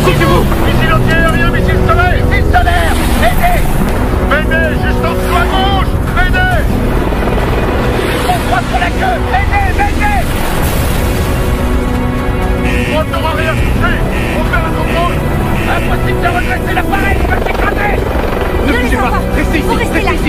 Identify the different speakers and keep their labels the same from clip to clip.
Speaker 1: Approchez-vous. Missile anti-aérien, missile solaire. Missile solaire. Aidez. Aidez, juste en dessous à gauche. Aidez. On croise sur la queue. Aidez, aidez. Moteur arrière fixé. On fait un contrôle. Impossible de redresser l'appareil, il va s'écraser. Ne bougez pas. Restez ici. Restez ici.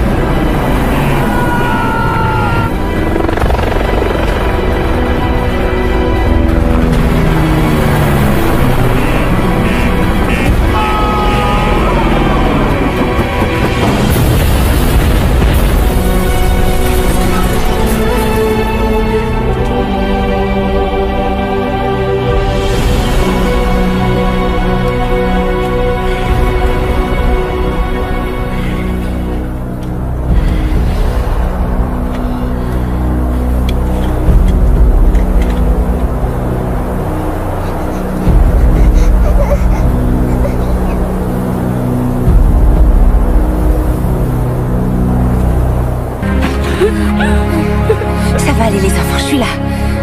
Speaker 2: Ça va aller les enfants, je suis là.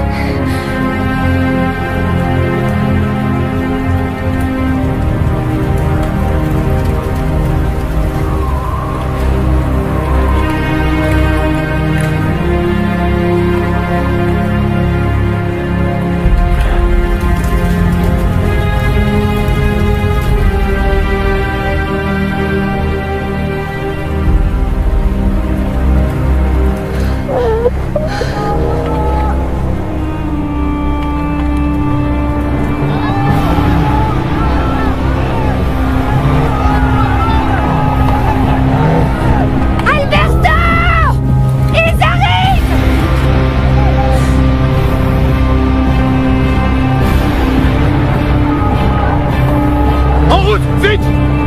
Speaker 1: Vite!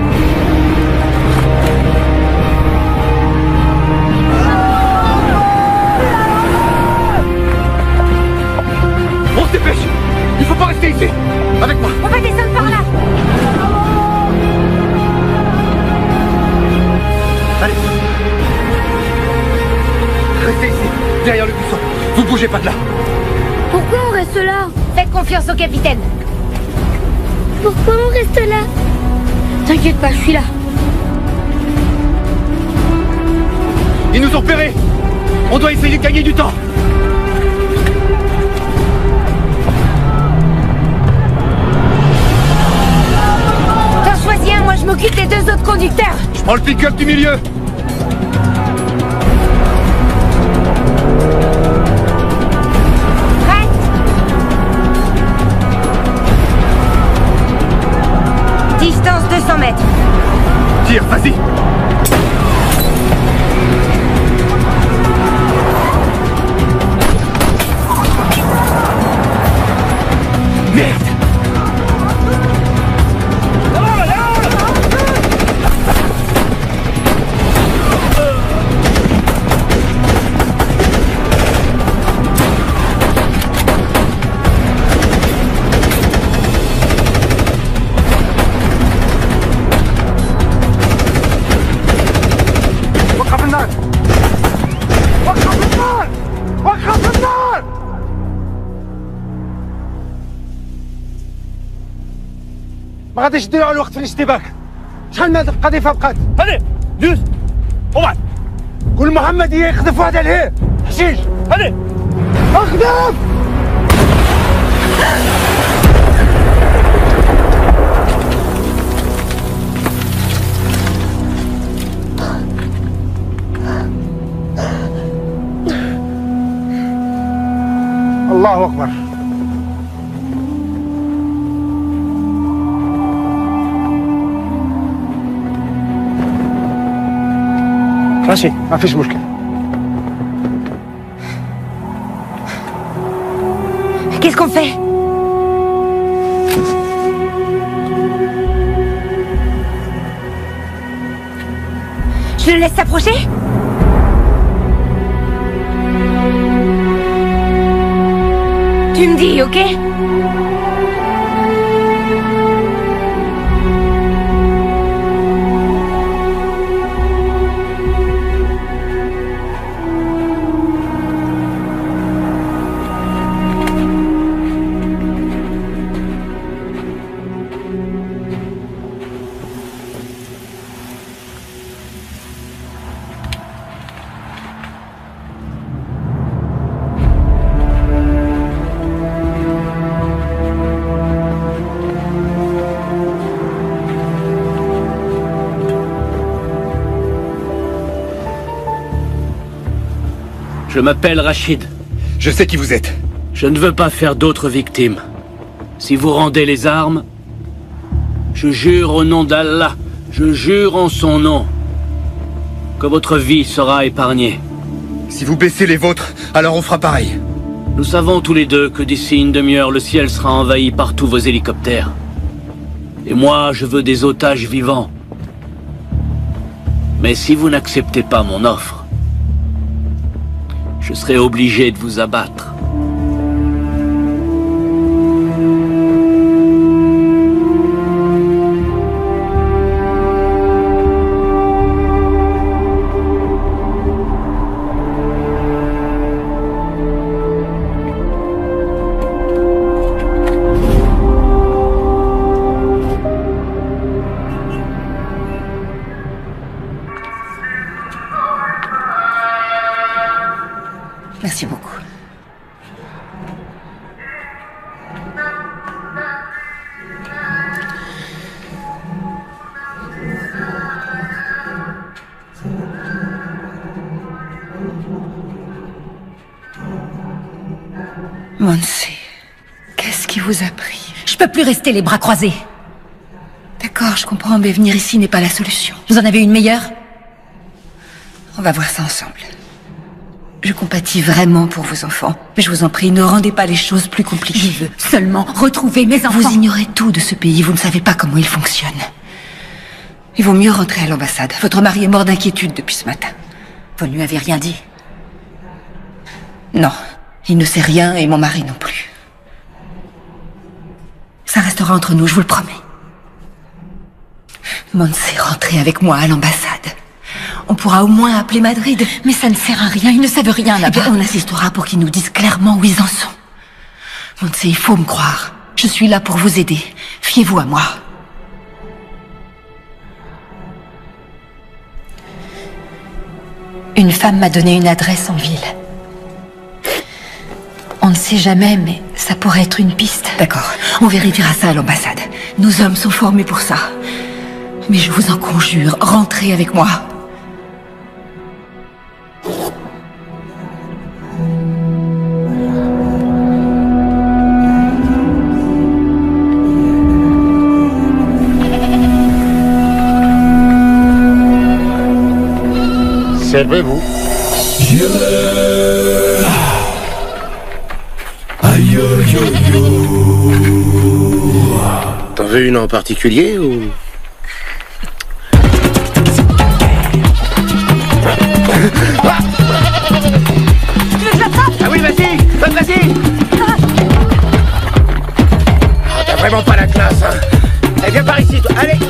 Speaker 1: On se dépêche! Il faut pas rester ici! Avec moi!
Speaker 2: On va descendre par là!
Speaker 1: Allez! Restez ici, derrière le buisson. Vous bougez pas de là!
Speaker 2: Pourquoi on reste là? Faites confiance au capitaine.
Speaker 3: Pourquoi on reste là?
Speaker 2: T'inquiète pas, je suis là.
Speaker 1: Ils nous ont repérés! On doit essayer de gagner du temps!
Speaker 2: T'en choisis un, moi je m'occupe des deux autres conducteurs.
Speaker 1: Je prends le pick-up du milieu!
Speaker 2: Distance 200 mètres.
Speaker 1: Tire, vas-y! Merde! ما غاديش ديروا على الوقت فين اشتباك شحال من هاد القذيفه بقات هادي دوز وبعد كل محمديه يخذف واحد عليه حشيش هادي اخذف الله اكبر ماشي ما فيش مشكلة
Speaker 2: Qu'est-ce qu'on fait? Je le laisse s'approcher? Tu me dis, ok?
Speaker 4: Je m'appelle Rachid.
Speaker 5: Je sais qui vous êtes.
Speaker 4: Je ne veux pas faire d'autres victimes. Si vous rendez les armes, je jure au nom d'Allah, je jure en son nom, que votre vie sera épargnée.
Speaker 5: Si vous baissez les vôtres, alors on fera pareil.
Speaker 4: Nous savons tous les deux que d'ici une demi-heure, le ciel sera envahi par tous vos hélicoptères. Et moi, je veux des otages vivants. Mais si vous n'acceptez pas mon offre, je serai obligé de vous abattre.
Speaker 6: Merci beaucoup. Monse, qu'est-ce qui vous a pris?
Speaker 2: Je peux plus rester les bras croisés.
Speaker 6: D'accord, je comprends, mais venir ici n'est pas la solution.
Speaker 2: Vous en avez une meilleure?
Speaker 6: On va voir ça ensemble. Je compatis vraiment pour vos enfants. Mais je vous en prie, ne rendez pas les choses plus compliquées.
Speaker 2: Je veux seulement retrouver mes enfants.
Speaker 6: Vous ignorez tout de ce pays, vous ne savez pas comment il fonctionne. Il vaut mieux rentrer à l'ambassade. Votre mari est mort d'inquiétude depuis ce matin.
Speaker 2: Vous ne lui avez rien dit?
Speaker 6: Non, il ne sait rien et mon mari non plus. Ça restera entre nous, je vous le promets. Monse, rentrez avec moi à l'ambassade. On pourra au moins appeler Madrid.
Speaker 2: Mais ça ne sert à rien, ils ne savent rien là-bas.
Speaker 6: On assistera pour qu'ils nous disent clairement où ils en sont. Monse, il faut me croire. Je suis là pour vous aider. Fiez-vous à moi. Une femme m'a donné une adresse en ville. On ne sait jamais, mais ça pourrait être une piste. D'accord, on vérifiera ça à l'ambassade. Nos hommes sont formés pour ça. Mais je vous en conjure, rentrez avec moi.
Speaker 1: Servez-vous.
Speaker 7: T'en veux une en particulier ou...
Speaker 2: Ah oui, vas-y.
Speaker 7: Ah, t'as vraiment pas la classe, hein. Allez, viens par ici, toi. Allez.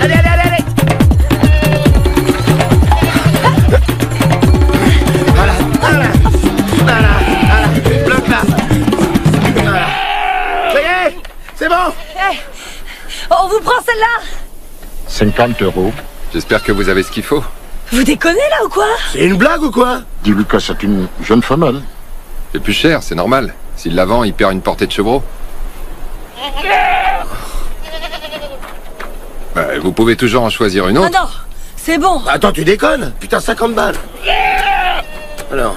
Speaker 7: Voilà. Bloque là. Voilà. Ça y est, c'est bon.
Speaker 2: On vous prend celle-là?
Speaker 1: 50 €.
Speaker 8: J'espère que vous avez ce qu'il faut.
Speaker 2: Vous déconnez là ou quoi?
Speaker 7: C'est une blague ou quoi?
Speaker 1: Dis-lui que c'est une jeune femelle.
Speaker 8: C'est plus cher, c'est normal. S'il la vend, il perd une portée de chevreau. Vous pouvez toujours en choisir une autre.
Speaker 2: Ah non, c'est bon.
Speaker 7: Attends, tu déconnes? Putain, 50 balles. Alors...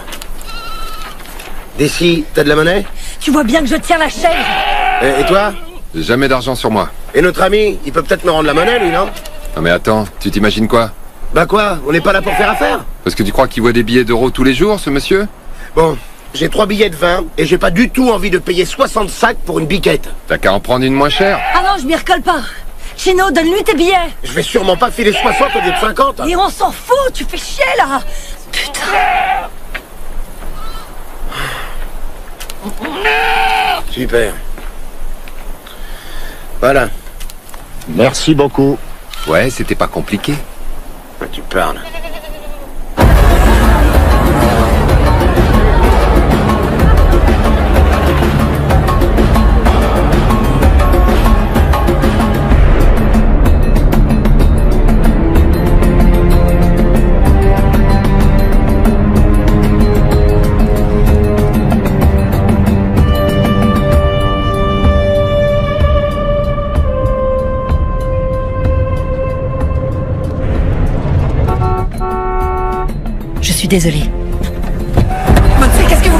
Speaker 7: D'ici, t'as de la monnaie?
Speaker 2: Tu vois bien que je tiens la chaîne.
Speaker 7: Et toi?
Speaker 8: J'ai jamais d'argent sur moi.
Speaker 7: Et notre ami, il peut peut-être me rendre la monnaie, lui, non?
Speaker 8: Non mais attends, tu t'imagines quoi?
Speaker 7: Bah quoi? On n'est pas là pour faire affaire?
Speaker 8: Parce que tu crois qu'il voit des billets d'euros tous les jours, ce monsieur?
Speaker 7: Bon, j'ai 3 billets de 20 et j'ai pas du tout envie de payer 60 sacs pour une biquette.
Speaker 8: T'as qu'à en prendre une moins chère.
Speaker 2: Ah non, je m'y recolle pas. Chino, donne-lui tes billets.
Speaker 7: Je vais sûrement pas filer 60 au lieu de 50.
Speaker 2: Et on s'en fout, tu fais chier là. Putain.
Speaker 7: Super. Voilà.
Speaker 1: Merci beaucoup.
Speaker 8: Ouais, c'était pas compliqué.
Speaker 7: Tu parles.
Speaker 6: Je suis désolée. Monse, qu'est-ce que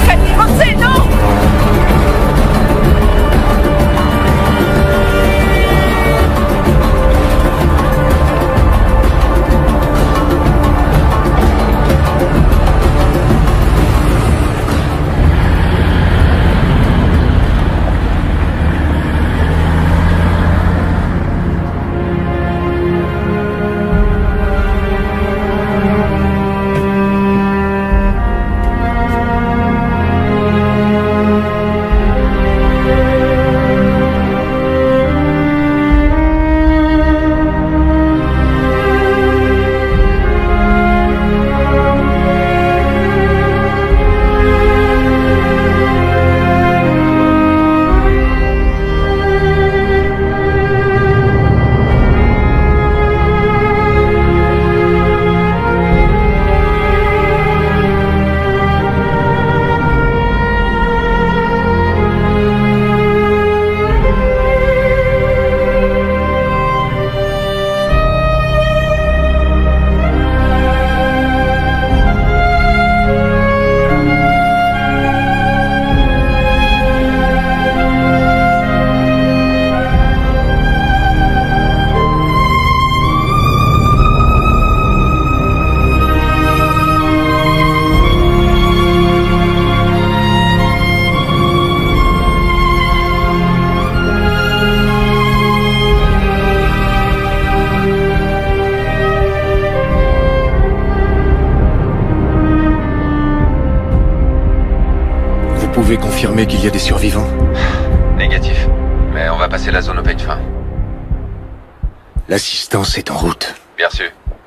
Speaker 5: pouvez confirmer qu'il y a des survivants?
Speaker 8: Négatif. Mais on va passer la zone au peigne fin.
Speaker 5: L'assistance est en route.
Speaker 8: Bien sûr.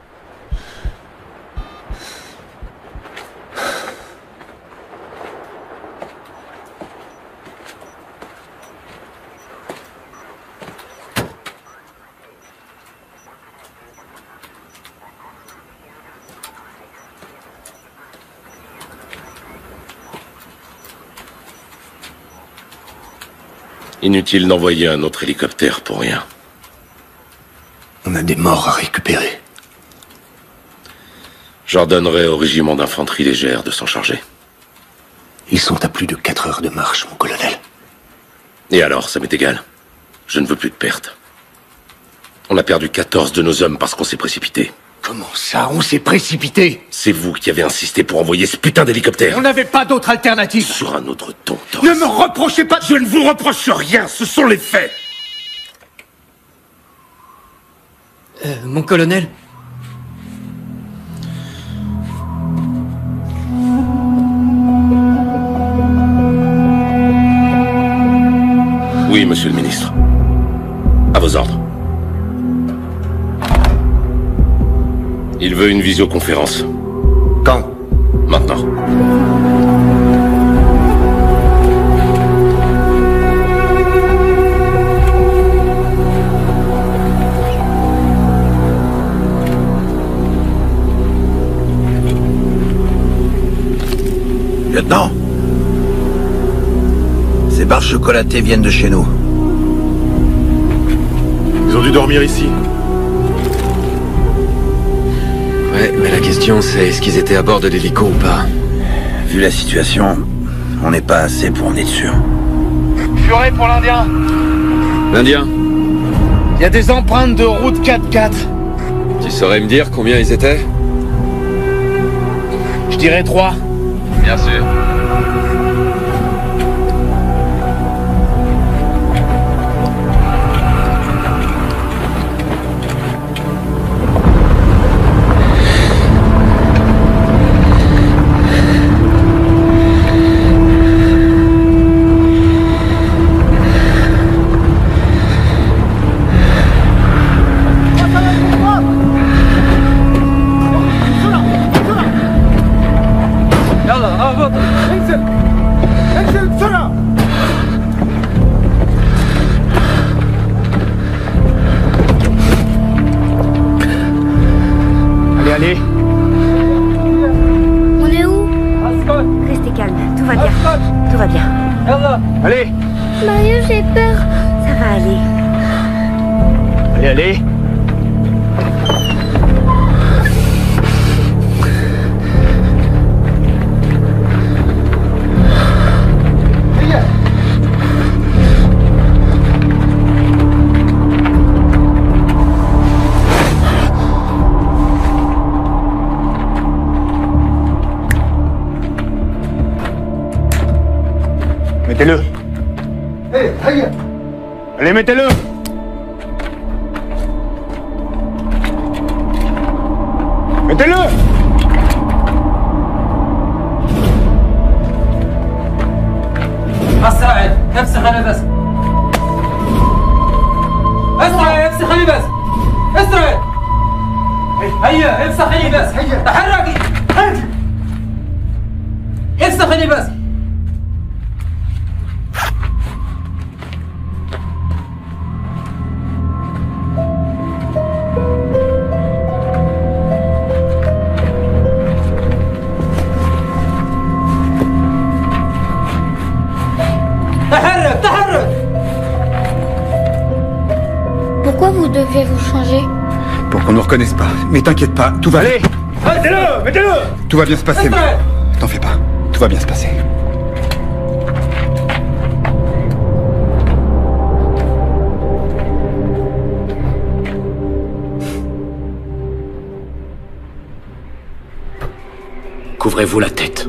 Speaker 9: Inutile d'envoyer un autre hélicoptère pour rien.
Speaker 5: On a des morts à récupérer.
Speaker 9: J'ordonnerai au régiment d'infanterie légère de s'en charger.
Speaker 5: Ils sont à plus de 4 heures de marche, mon colonel.
Speaker 9: Et alors, ça m'est égal. Je ne veux plus de pertes. On a perdu 14 de nos hommes parce qu'on s'est précipité.
Speaker 5: Comment ça, on s'est précipité?
Speaker 9: C'est vous qui avez insisté pour envoyer ce putain d'hélicoptère.
Speaker 5: On n'avait pas d'autre alternative.
Speaker 9: Sur un autre ton, Torres.
Speaker 5: Ne me reprochez pas.
Speaker 9: Je ne vous reproche rien, ce sont les faits.
Speaker 10: Mon colonel?
Speaker 9: Oui, monsieur le ministre. À vos ordres. Il veut une visioconférence.
Speaker 5: Quand?
Speaker 9: Maintenant.
Speaker 7: Lieutenant, ces barres chocolatées viennent de chez nous.
Speaker 11: Ils ont dû dormir ici.
Speaker 10: Ouais, mais la question c'est est-ce qu'ils étaient à bord de l'hélico ou pas?
Speaker 7: Vu la situation, on n'est pas assez pour en être sûr.
Speaker 1: Furet pour l'Indien.
Speaker 10: L'Indien?
Speaker 1: Il y a des empreintes de route 4x4.
Speaker 10: Tu saurais me dire combien ils étaient?
Speaker 1: Je dirais 3.
Speaker 8: Bien sûr.
Speaker 1: Allez.
Speaker 3: On est où?
Speaker 2: Restez calme, tout va bien. Tout va bien.
Speaker 1: Allez.
Speaker 3: Mario, j'ai peur.
Speaker 2: Ça va aller.
Speaker 1: Allez. Mettez-le. Allez, mettez-le. Mettez-le.
Speaker 12: اسرع افسخ اللبس اسرع افسخ اللبس اسرع هيا افسخ اللبس تحركي افسخ اللبس
Speaker 3: Pourquoi vous devez vous changer?
Speaker 5: Pour qu'on nous reconnaisse pas. Mais t'inquiète pas, tout va...
Speaker 1: Allez. Mettez-le. Mettez-le.
Speaker 5: Tout va bien se passer, mais... T'en fais pas. Tout va bien se passer.
Speaker 4: Couvrez-vous la tête.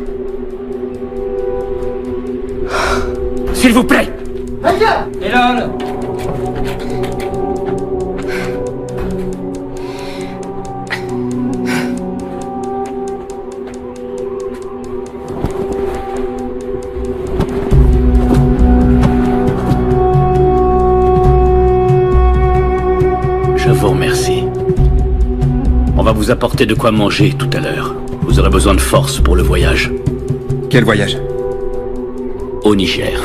Speaker 4: S'il vous plaît.
Speaker 12: Et là.
Speaker 4: Je vous remercie. On va vous apporter de quoi manger tout à l'heure. Vous aurez besoin de force pour le voyage.
Speaker 11: Quel voyage?
Speaker 4: Au Niger.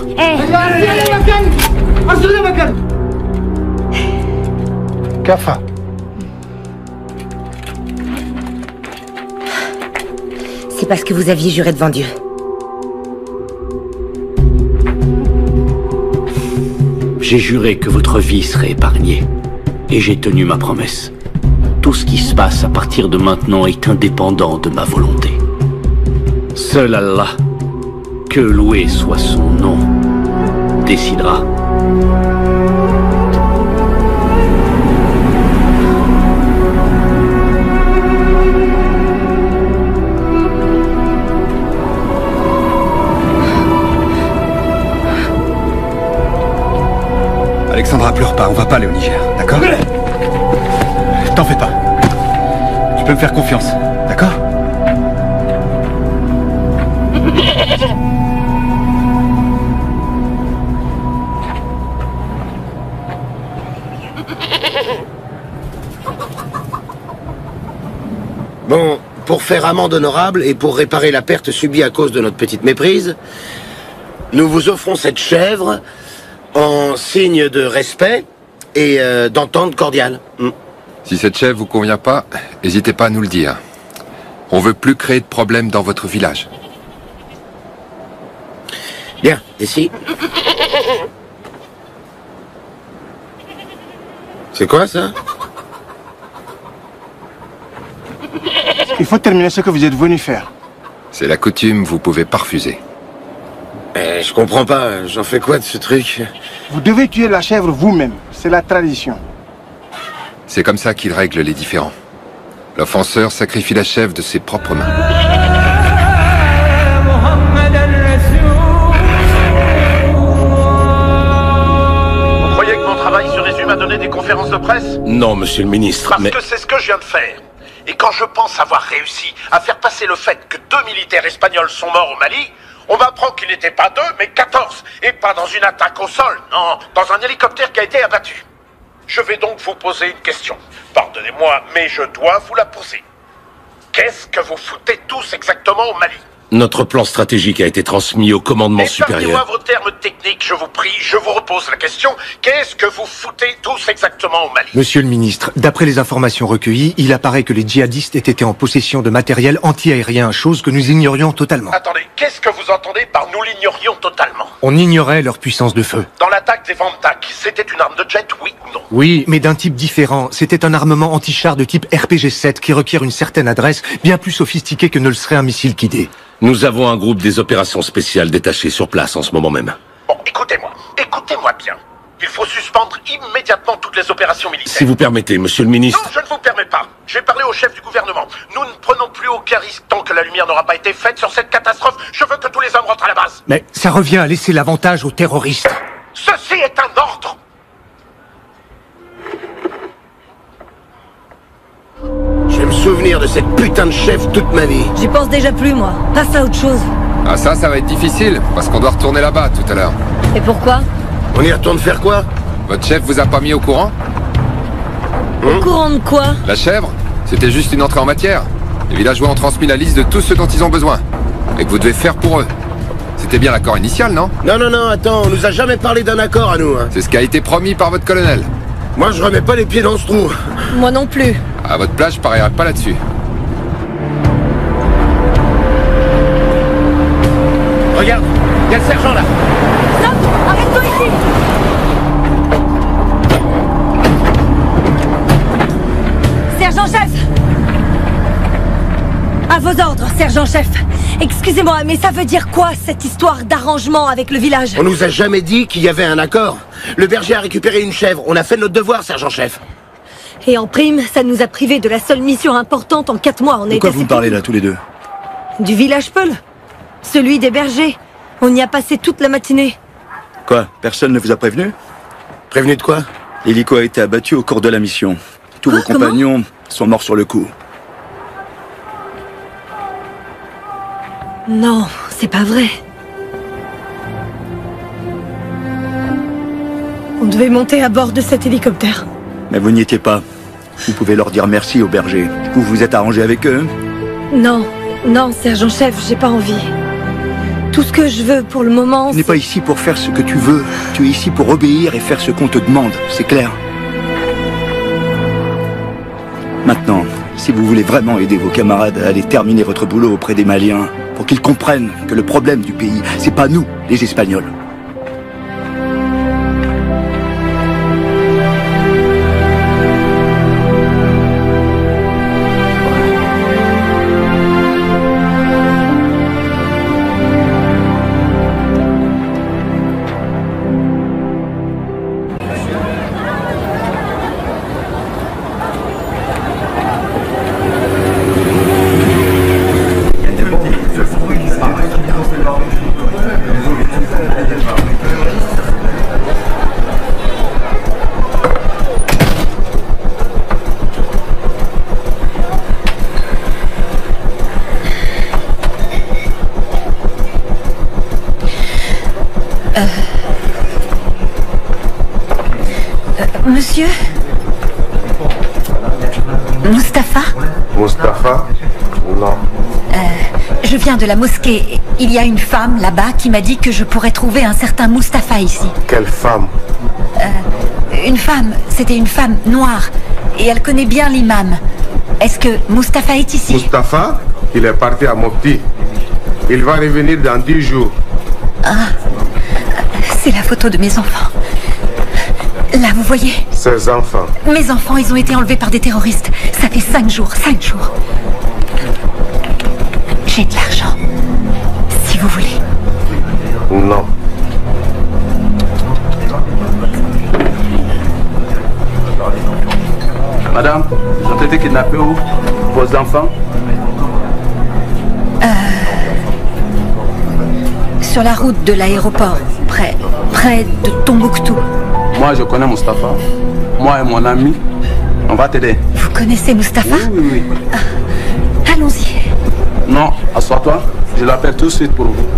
Speaker 13: Kafa.
Speaker 2: C'est parce que vous aviez juré devant Dieu.
Speaker 4: J'ai juré que votre vie serait épargnée. Et j'ai tenu ma promesse. Tout ce qui se passe à partir de maintenant est indépendant de ma volonté. Seul Allah, que loué soit son nom, décidera.
Speaker 11: Alexandra, pleure pas, on va pas aller au Niger, d'accord? T'en fais pas. Tu peux me faire confiance, d'accord?
Speaker 7: Bon, pour faire amende honorable et pour réparer la perte subie à cause de notre petite méprise, nous vous offrons cette chèvre en signe de respect et d'entente cordiale.
Speaker 8: Si cette chèvre vous convient pas, n'hésitez pas à nous le dire. On veut plus créer de problèmes dans votre village.
Speaker 7: Bien, ici. C'est quoi ça?
Speaker 13: Il faut terminer ce que vous êtes venu faire.
Speaker 8: C'est la coutume, vous pouvez pas refuser.
Speaker 7: Je comprends pas, j'en fais quoi de ce truc?
Speaker 13: Vous devez tuer la chèvre vous-même, c'est la tradition.
Speaker 8: C'est comme ça qu'il règle les différends. L'offenseur sacrifie la chèvre de ses propres mains.
Speaker 1: Vous croyez que mon travail se résume à donner des conférences de presse?
Speaker 9: Non, monsieur le ministre,
Speaker 1: Parce que c'est ce que je viens de faire. Et quand je pense avoir réussi à faire passer le fait que 2 militaires espagnols sont morts au Mali, on m'apprend qu'ils n'étaient pas 2, mais 14. Et pas dans une attaque au sol, non, dans un hélicoptère qui a été abattu. Je vais donc vous poser une question. Pardonnez-moi, mais je dois vous la poser. Qu'est-ce que vous foutez tous exactement au Mali?
Speaker 9: Notre plan stratégique a été transmis au commandement supérieur.
Speaker 1: Épargnez-moi vos termes techniques, je vous prie. Je vous repose la question. Qu'est-ce que vous foutez tous exactement au Mali?
Speaker 5: Monsieur le ministre, d'après les informations recueillies, il apparaît que les djihadistes aient été en possession de matériel anti-aérien, chose que nous ignorions totalement.
Speaker 1: Attendez, qu'est-ce que vous entendez par nous l'ignorions totalement?
Speaker 5: On ignorait leur puissance de feu.
Speaker 1: Dans l'attaque des Vantak, c'était une arme de jet, oui ou non?
Speaker 5: Oui, mais d'un type différent. C'était un armement anti-char de type RPG-7 qui requiert une certaine adresse, bien plus sophistiquée que ne le serait un missile guidé.
Speaker 9: Nous avons un groupe des opérations spéciales détaché sur place en ce moment même.
Speaker 1: Bon, écoutez-moi bien. Il faut suspendre immédiatement toutes les opérations militaires.
Speaker 9: Si vous permettez, monsieur le ministre...
Speaker 1: Non, je ne vous permets pas. J'ai parlé au chef du gouvernement. Nous ne prenons plus aucun risque tant que la lumière n'aura pas été faite sur cette catastrophe. Je veux que tous les hommes rentrent à la base.
Speaker 5: Mais ça revient à laisser l'avantage aux terroristes.
Speaker 1: Ceci est un ordre.
Speaker 7: Je vais me souvenir de cette putain de chef toute ma vie.
Speaker 2: J'y pense déjà plus, moi. Passe à autre chose.
Speaker 8: Ah ça va être difficile, parce qu'on doit retourner là-bas tout à l'heure.
Speaker 2: Et pourquoi?
Speaker 7: On y retourne faire quoi?
Speaker 8: Votre chef vous a pas mis au courant?
Speaker 2: Au courant de quoi?
Speaker 8: La chèvre? C'était juste une entrée en matière. Les villageois ont transmis la liste de tout ce dont ils ont besoin. Et que vous devez faire pour eux. C'était bien l'accord initial, non?
Speaker 7: Non, attends, on nous a jamais parlé d'un accord à nous. Hein.
Speaker 8: C'est ce qui a été promis par votre colonel.
Speaker 7: Moi, je remets pas les pieds dans ce trou.
Speaker 2: Moi non plus.
Speaker 8: À votre place, je parierais pas là-dessus.
Speaker 7: Regarde, il y a le sergent là.
Speaker 2: Stop! Arrête-toi ici! Sergent-chef! À vos ordres, sergent-chef. Excusez-moi, mais ça veut dire quoi, cette histoire d'arrangement avec le village?
Speaker 7: On nous a jamais dit qu'il y avait un accord. Le berger a récupéré une chèvre. On a fait notre devoir, sergent-chef.
Speaker 2: Et en prime, ça nous a privés de la seule mission importante en 4 mois.
Speaker 11: De quoi vous me parlez là, tous les deux?
Speaker 2: Du village Peul. Celui des bergers. On y a passé toute la matinée.
Speaker 11: Quoi? Personne ne vous a prévenu?
Speaker 7: Prévenu de quoi?
Speaker 11: L'hélico a été abattu au cours de la mission. Tous vos compagnons sont morts sur le coup.
Speaker 2: Non, c'est pas vrai. On devait monter à bord de cet hélicoptère.
Speaker 14: Mais vous n'y étiez pas. Vous pouvez leur dire merci aux bergers. Vous vous êtes arrangé avec eux?
Speaker 2: Non, non, sergent-chef, j'ai pas envie. Tout ce que je veux pour le moment,
Speaker 14: Tu n'es pas ici pour faire ce que tu veux. Tu es ici pour obéir et faire ce qu'on te demande. C'est clair? Maintenant, si vous voulez vraiment aider vos camarades à aller terminer votre boulot auprès des Maliens, pour qu'ils comprennent que le problème du pays, c'est pas nous, les Espagnols.
Speaker 6: Monsieur Mustapha?
Speaker 15: Mustapha? Non.
Speaker 6: Je viens de la mosquée. Il y a une femme là-bas qui m'a dit que je pourrais trouver un certain Mustapha ici.
Speaker 15: Quelle femme?
Speaker 6: Une femme. C'était une femme noire. Et elle connaît bien l'imam. Est-ce que Mustapha est ici?
Speaker 15: Mustapha? Il est parti à Mopti. Il va revenir dans 10 jours.
Speaker 6: Ah, c'est la photo de mes enfants. Là, vous voyez?
Speaker 15: Ses enfants.
Speaker 6: Mes enfants, ils ont été enlevés par des terroristes. Ça fait 5 jours, 5 jours. J'ai de l'argent. Si vous voulez.
Speaker 15: Non.
Speaker 16: Madame, ils ont été kidnappés où? Vos enfants?
Speaker 6: Sur la route de l'aéroport, près de Tombouctou.
Speaker 16: Moi, je connais Mustapha. Moi et mon ami, on va t'aider.
Speaker 6: Vous connaissez Mustapha?
Speaker 16: Oui, oui, oui.
Speaker 6: Allons-y.
Speaker 16: Non, assois-toi. Je l'appelle tout de suite pour vous.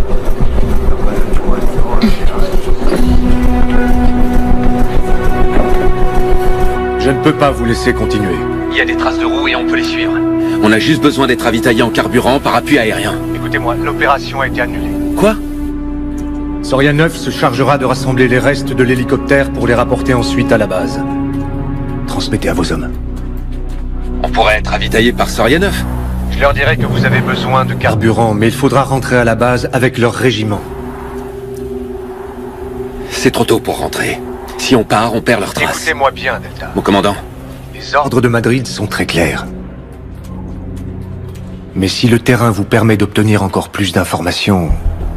Speaker 5: Je ne peux pas vous laisser continuer.
Speaker 10: Il y a des traces de roues et on peut les suivre. On a juste besoin d'être ravitaillé en carburant par appui aérien.
Speaker 11: Écoutez-moi, l'opération a été annulée.
Speaker 10: Quoi?
Speaker 5: Soria 9 se chargera de rassembler les restes de l'hélicoptère pour les rapporter ensuite à la base. Transmettez à vos hommes.
Speaker 10: On pourrait être ravitaillé par Soria 9.
Speaker 11: Je leur dirai que vous avez besoin de
Speaker 5: Carburant, mais il faudra rentrer à la base avec leur régiment.
Speaker 10: C'est trop tôt pour rentrer. Si on part, on perd leurs traces.
Speaker 11: Écoutez-moi bien, Delta.
Speaker 10: Mon commandant.
Speaker 5: Les ordres de Madrid sont très clairs. Mais si le terrain vous permet d'obtenir encore plus d'informations...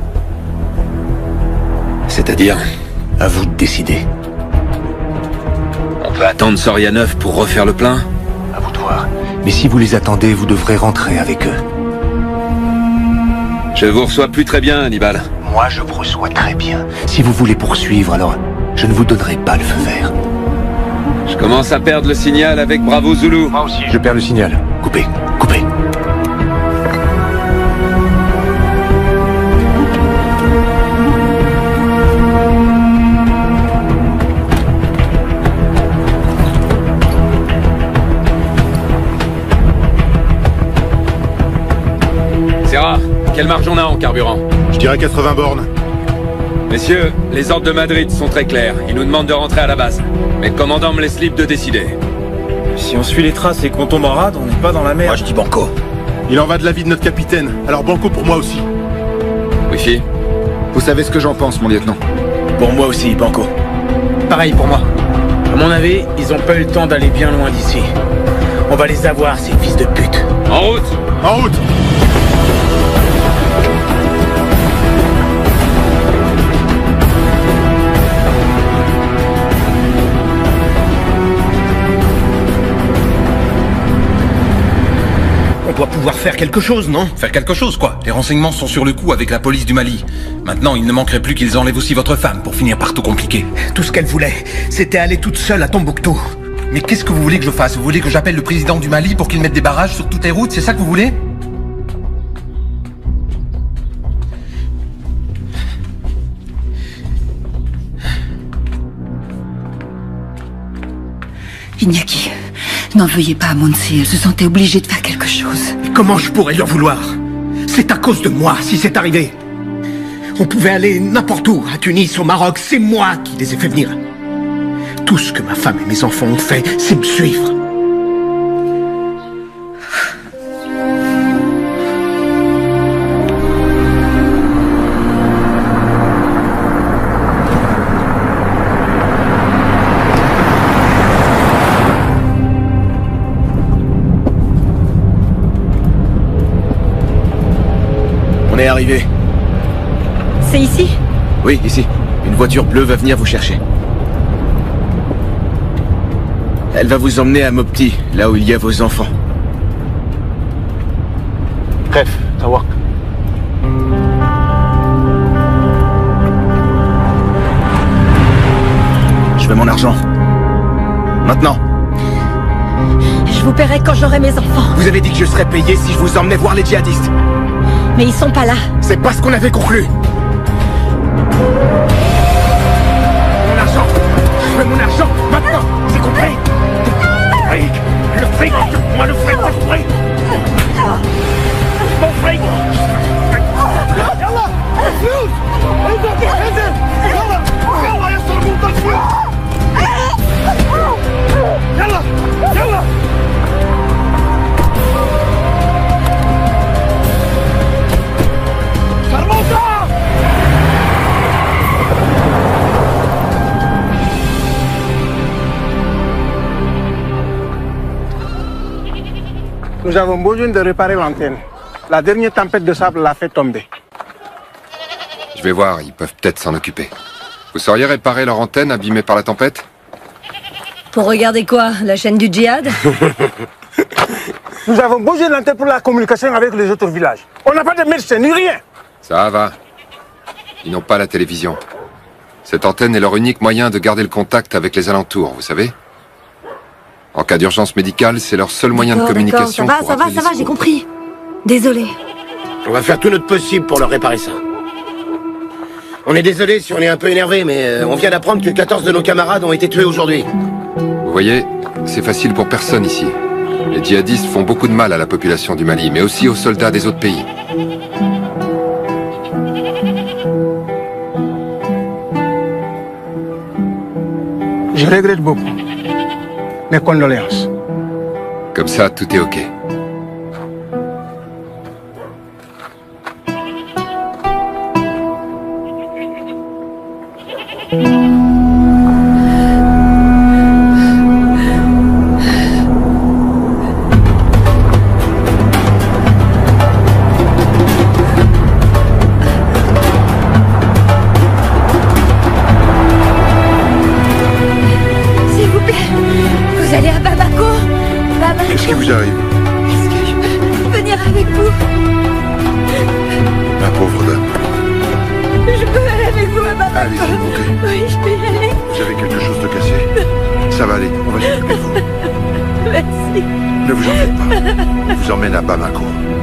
Speaker 10: C'est-à-dire?
Speaker 5: À vous de décider.
Speaker 10: On peut attendre Soria 9 pour refaire le plein?
Speaker 5: À vous de voir. Mais si vous les attendez, vous devrez rentrer avec eux.
Speaker 10: Je vous reçois plus très bien, Hannibal.
Speaker 5: Moi, je vous reçois très bien. Si vous voulez poursuivre, alors je ne vous donnerai pas le feu vert.
Speaker 10: Je commence à perdre le signal avec Bravo Zulu.
Speaker 11: Moi aussi.
Speaker 5: Je perds le signal. Coupez, coupez.
Speaker 10: Serra, quelle marge on a en carburant?
Speaker 15: Je dirais 80 bornes.
Speaker 10: Messieurs, les ordres de Madrid sont très clairs. Ils nous demandent de rentrer à la base. Mais le commandant me laisse libre de décider.
Speaker 17: Si on suit les traces et qu'on tombe en rade, on n'est pas dans la merde.
Speaker 14: Moi, je dis banco.
Speaker 15: Il en va de la vie de notre capitaine. Alors banco pour moi aussi.
Speaker 10: Wifi?
Speaker 14: Vous savez ce que j'en pense, mon lieutenant?
Speaker 17: Pour moi aussi, banco.
Speaker 12: Pareil pour moi. À mon avis, ils ont pas eu le temps d'aller bien loin d'ici. On va les avoir, ces fils de pute.
Speaker 10: En route!
Speaker 15: En route!
Speaker 17: On doit pouvoir faire quelque chose, non?
Speaker 18: Faire quelque chose, quoi. Les renseignements sont sur le coup avec la police du Mali. Maintenant, il ne manquerait plus qu'ils enlèvent aussi votre femme pour finir par tout compliquer.
Speaker 17: Tout ce qu'elle voulait, c'était aller toute seule à Tombouctou.
Speaker 18: Mais qu'est-ce que vous voulez que je fasse? Vous voulez que j'appelle le président du Mali pour qu'il mette des barrages sur toutes les routes? C'est ça que vous voulez?
Speaker 6: Iñaki, n'en veuillez pas à Monsi, elle se sentait obligée de faire quelque chose.
Speaker 5: Comment je pourrais lui en vouloir? C'est à cause de moi si c'est arrivé. On pouvait aller n'importe où, à Tunis, au Maroc, c'est moi qui les ai fait venir. Tout ce que ma femme et mes enfants ont fait, c'est me suivre.
Speaker 11: On est arrivé.
Speaker 2: C'est ici?
Speaker 11: Oui, ici. Une voiture bleue va venir vous chercher. Elle va vous emmener à Mopti, là où il y a vos enfants.
Speaker 13: Bref, Tawak.
Speaker 11: Je veux mon argent. Maintenant.
Speaker 2: Je vous paierai quand j'aurai mes enfants.
Speaker 11: Vous avez dit que je serais payé si je vous emmenais voir les djihadistes.
Speaker 2: Mais ils sont pas là.
Speaker 11: C'est pas ce qu'on avait conclu. Mon argent. Je veux mon argent maintenant. C'est compris?
Speaker 1: Le fric, moi le fric, mon fric. Mon fric.
Speaker 13: يلا الفلوس انزل انزل يلا يلا يا صرموط الفلوس يلا يلا صرموطة Nous avons besoin de réparer l'antenne. La dernière tempête de sable l'a fait tomber.
Speaker 8: Je vais voir, ils peuvent peut-être s'en occuper. Vous sauriez réparer leur antenne abîmée par la tempête?
Speaker 2: Pour regarder quoi? La chaîne du djihad?
Speaker 13: Nous avons besoin d'antenne pour la communication avec les autres villages. On n'a pas de médecin ni rien.
Speaker 8: Ça va. Ils n'ont pas la télévision. Cette antenne est leur unique moyen de garder le contact avec les alentours, vous savez? En cas d'urgence médicale, c'est leur seul moyen de communication.
Speaker 2: Ça va, j'ai compris. Désolé.
Speaker 7: On va faire tout notre possible pour leur réparer ça. On est désolé si on est un peu énervé, mais on vient d'apprendre que 14 de nos camarades ont été tués aujourd'hui.
Speaker 8: Vous voyez, c'est facile pour personne ici. Les djihadistes font beaucoup de mal à la population du Mali, mais aussi aux soldats des autres pays.
Speaker 13: Je regrette beaucoup. Mes condoléances.
Speaker 8: Comme ça, tout est OK.
Speaker 2: S'il vous plaît, vous allez à Bamako. Bamako.
Speaker 15: Qu'est-ce qui vous arrive?
Speaker 2: Est-ce que je peux venir avec vous?
Speaker 15: Ma pauvre dame.
Speaker 2: Je peux aller avec vous à Bamako.
Speaker 15: Allez, s'il vous plaît.
Speaker 2: Oui, je peux y aller.
Speaker 15: Vous avez quelque chose de cassé? Ça va aller, on va s'occuper de vous.
Speaker 2: Merci.
Speaker 15: Ne vous en faites pas. Je vous emmène à Bamako.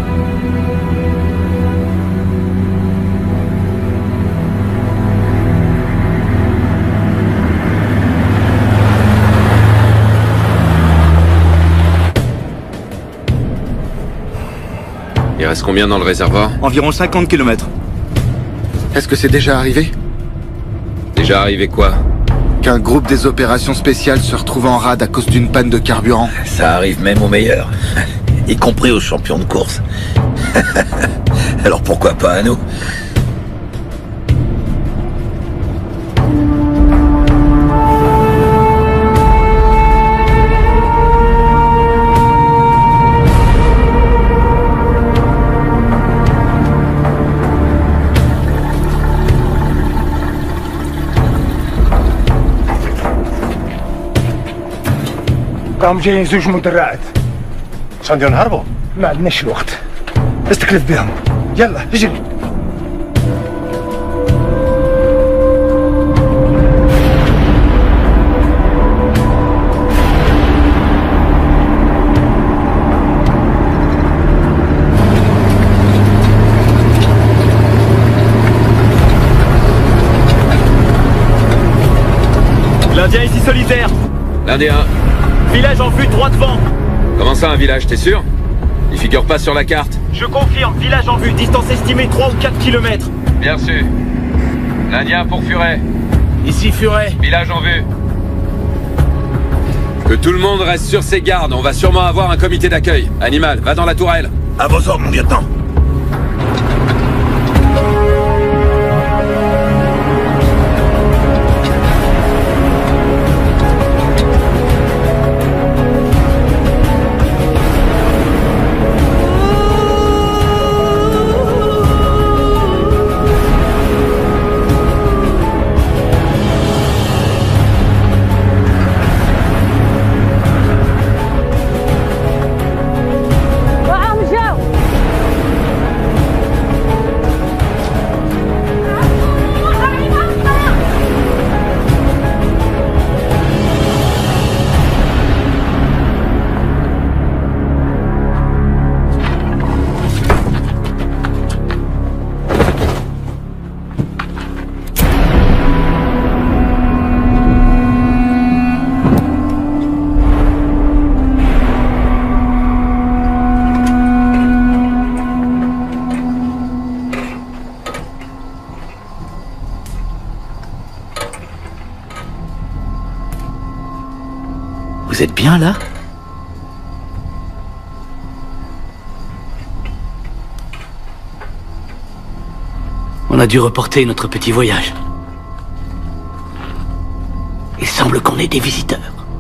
Speaker 10: Il reste combien dans le réservoir?
Speaker 14: Environ 50 km.
Speaker 11: Est-ce que c'est déjà arrivé?
Speaker 10: Déjà arrivé quoi?
Speaker 11: Qu'un groupe des opérations spéciales se retrouve en rade à cause d'une panne de carburant.
Speaker 9: Ça arrive même aux meilleurs, y compris aux champions de course. Alors pourquoi pas à nous?
Speaker 13: قام جايين زوج مدرعات.
Speaker 15: عشان ينهربوا؟
Speaker 13: ما عندناش الوقت. استكلف بهم. يلا اجري.
Speaker 10: L'Indien ici solitaire. L'Indien.
Speaker 17: Village en vue, droit devant.
Speaker 10: Comment ça, un village, t'es sûr? Il figure pas sur la carte.
Speaker 17: Je confirme, village en vue, distance estimée 3 ou 4 km.
Speaker 10: Bien sûr. L'Indien pour Furet.
Speaker 12: Ici Furet.
Speaker 10: Village en vue. Que tout le monde reste sur ses gardes, on va sûrement avoir un comité d'accueil. Animal, va dans la tourelle.
Speaker 5: À vos ordres, mon lieutenant.
Speaker 19: Vous êtes bien là?
Speaker 4: On a dû reporter notre petit voyage. Il semble qu'on ait des visiteurs.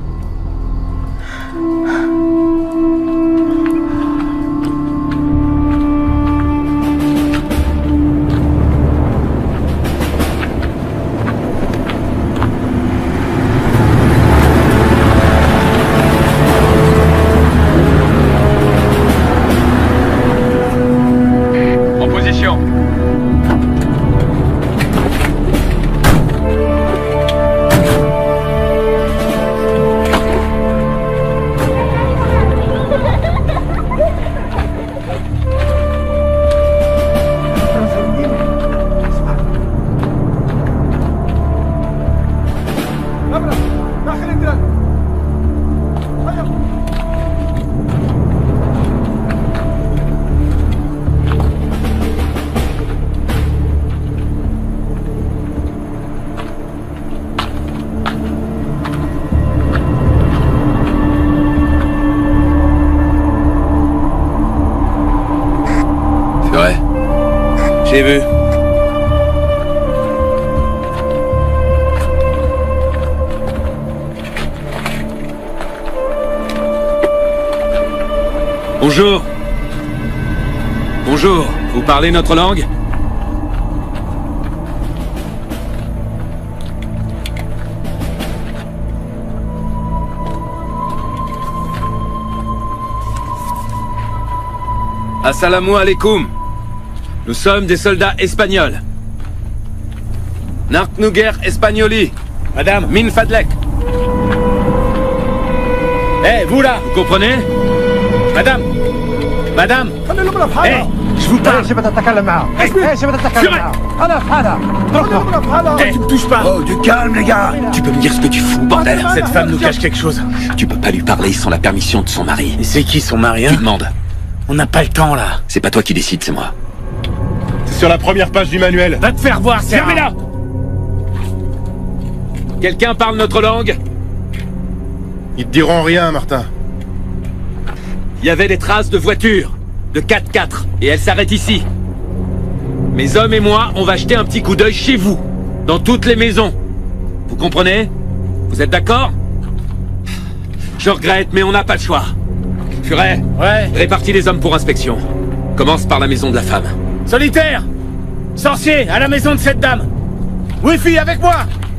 Speaker 10: J'ai vu. Bonjour. Bonjour. Vous parlez notre langue? Assalamu alaikum. Nous sommes des soldats espagnols. Nartnuger Espagnoli.
Speaker 12: Madame.
Speaker 10: Min Fadlek.
Speaker 12: Eh, vous là.
Speaker 10: Vous comprenez?
Speaker 12: Madame. Madame. Eh, je vous parle.
Speaker 13: tu
Speaker 12: me touches pas.
Speaker 19: Oh, du calme, les gars. Tu peux me dire ce que tu fous, bordel?
Speaker 12: Cette femme nous cache quelque chose.
Speaker 19: Tu peux pas lui parler sans la permission de son mari.
Speaker 12: Et c'est qui son mari, hein?
Speaker 19: Tu demandes.
Speaker 12: On n'a pas le temps, là.
Speaker 19: C'est pas toi qui décides, c'est moi.
Speaker 15: C'est sur la première page du manuel.
Speaker 12: Va te faire voir, fermez-la.
Speaker 10: Quelqu'un parle notre langue?
Speaker 15: Ils te diront rien, Martin.
Speaker 10: Il y avait des traces de voitures, de 4x4, et elles s'arrêtent ici. Mes hommes et moi, on va jeter un petit coup d'œil chez vous, dans toutes les maisons. Vous comprenez? Vous êtes d'accord? Je regrette, mais on n'a pas le choix. Furet,
Speaker 12: ouais.
Speaker 10: Répartis les hommes pour inspection. Commence par la maison de la femme.
Speaker 12: Solitaire! Sorcier, à la maison de cette dame! Wi-Fi, avec moi!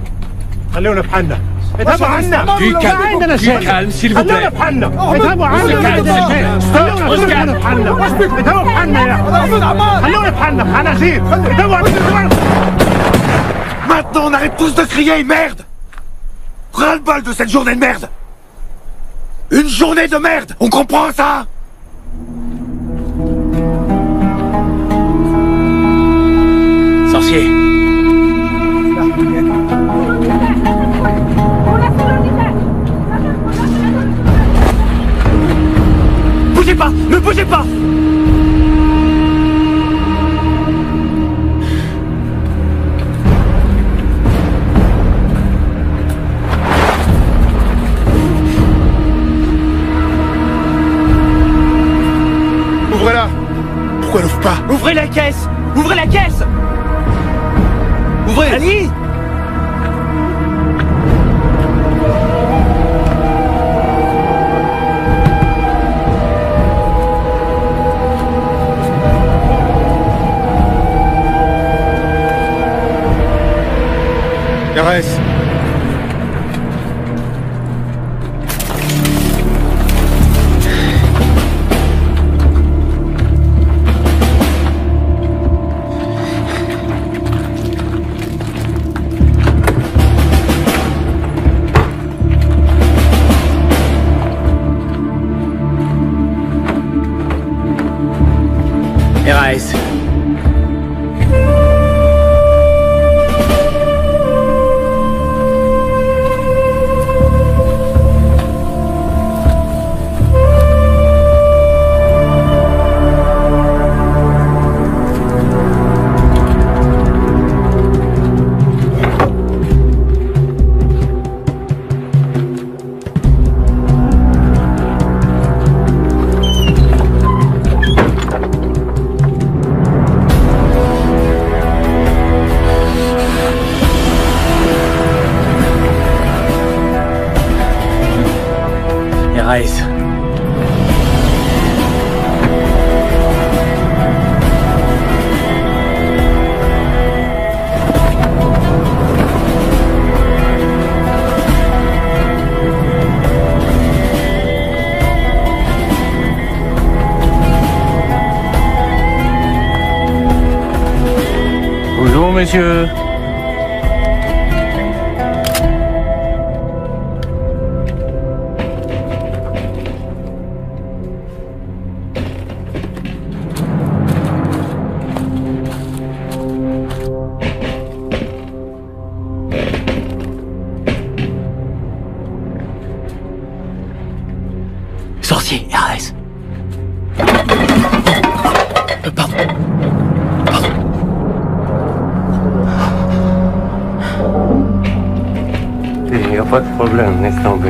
Speaker 10: Du calme, s'il vous plaît.
Speaker 5: Maintenant, on arrête tous de crier, merde! Ras-le-bol de cette journée de merde! Une journée de merde! On comprend ça?
Speaker 12: Sorcier.
Speaker 4: pas! Ne bougez pas!
Speaker 5: Ouvrez-la! Pourquoi elle ouvre pas?
Speaker 4: Ouvrez la caisse! Ouvrez la caisse! Ouvrez! Allez!
Speaker 5: RS.
Speaker 12: RAS. RAS. Bonjour, monsieur.
Speaker 4: Sorcier, RS. Pardon.
Speaker 20: Il n'y a pas de problème, laisse tomber.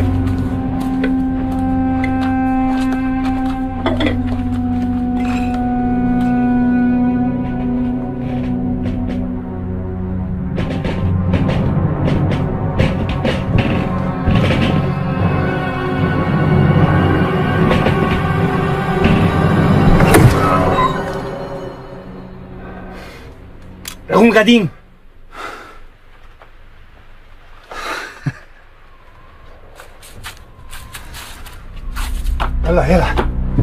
Speaker 12: Rungadin.
Speaker 5: يلا يلا.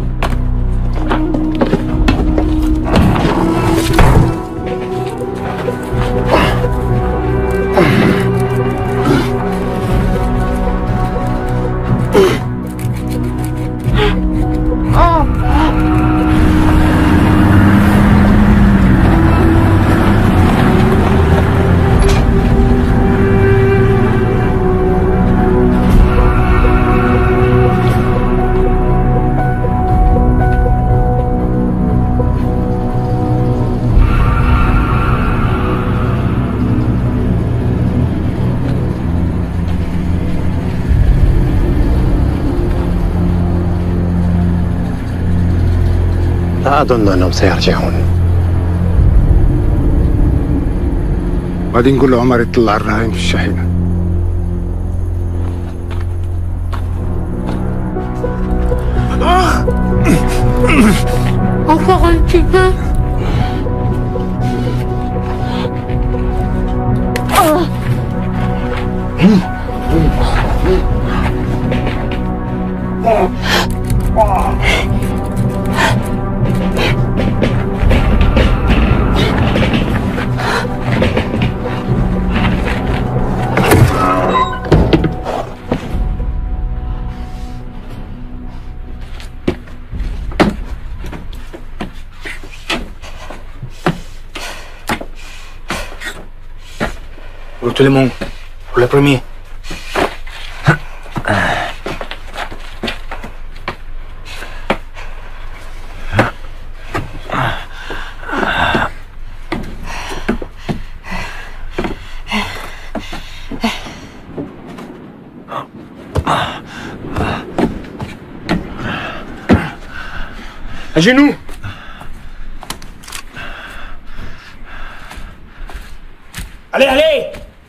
Speaker 20: لا أظن أنهم سيرجعون.
Speaker 15: بعدين نقول لعمر يطلع الرهائن في الشحنة.
Speaker 3: Encore un petit peu.
Speaker 12: Pour tout le monde. Pour le premier.
Speaker 13: genoux.
Speaker 12: Allez, allez!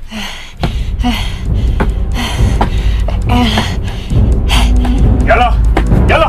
Speaker 12: Yalla! Yalla!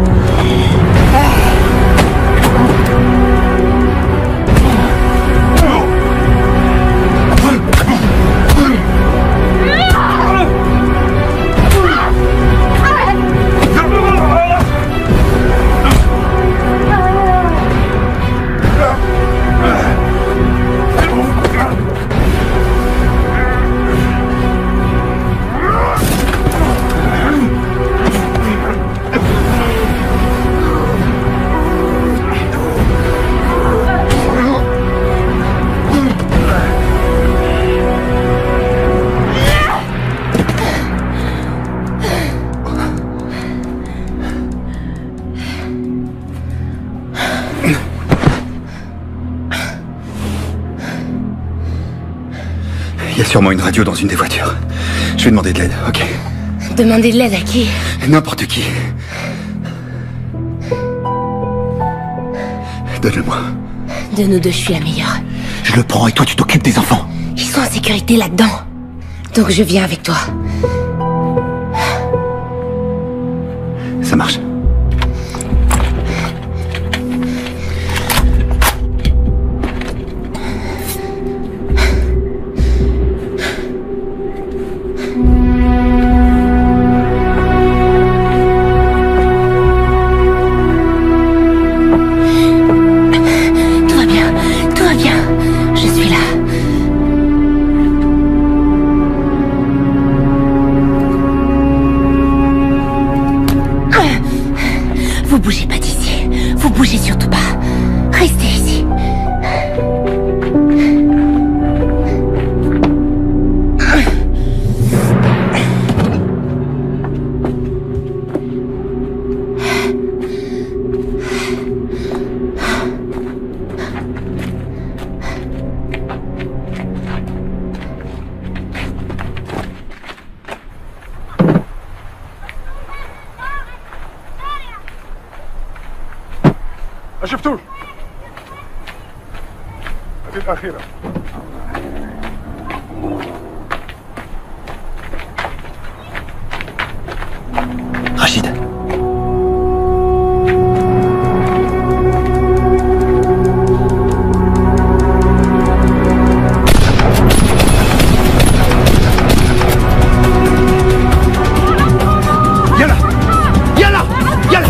Speaker 11: Il y a sûrement une radio dans une des voitures. Je vais demander de l'aide, ok?
Speaker 2: Demander de l'aide à qui?
Speaker 11: N'importe qui. Donne-le-moi.
Speaker 2: De nous deux, je suis la meilleure.
Speaker 11: Je le prends et toi tu t'occupes des enfants.
Speaker 2: Ils sont en sécurité là-dedans. Donc je viens avec toi.
Speaker 11: Ça marche.
Speaker 2: Vous bougez pas d'ici. Vous bougez surtout pas. Restez ici.
Speaker 15: شفتوش هذه الأخيرة
Speaker 11: Rachid.
Speaker 5: Yalla! Yalla! Yalla!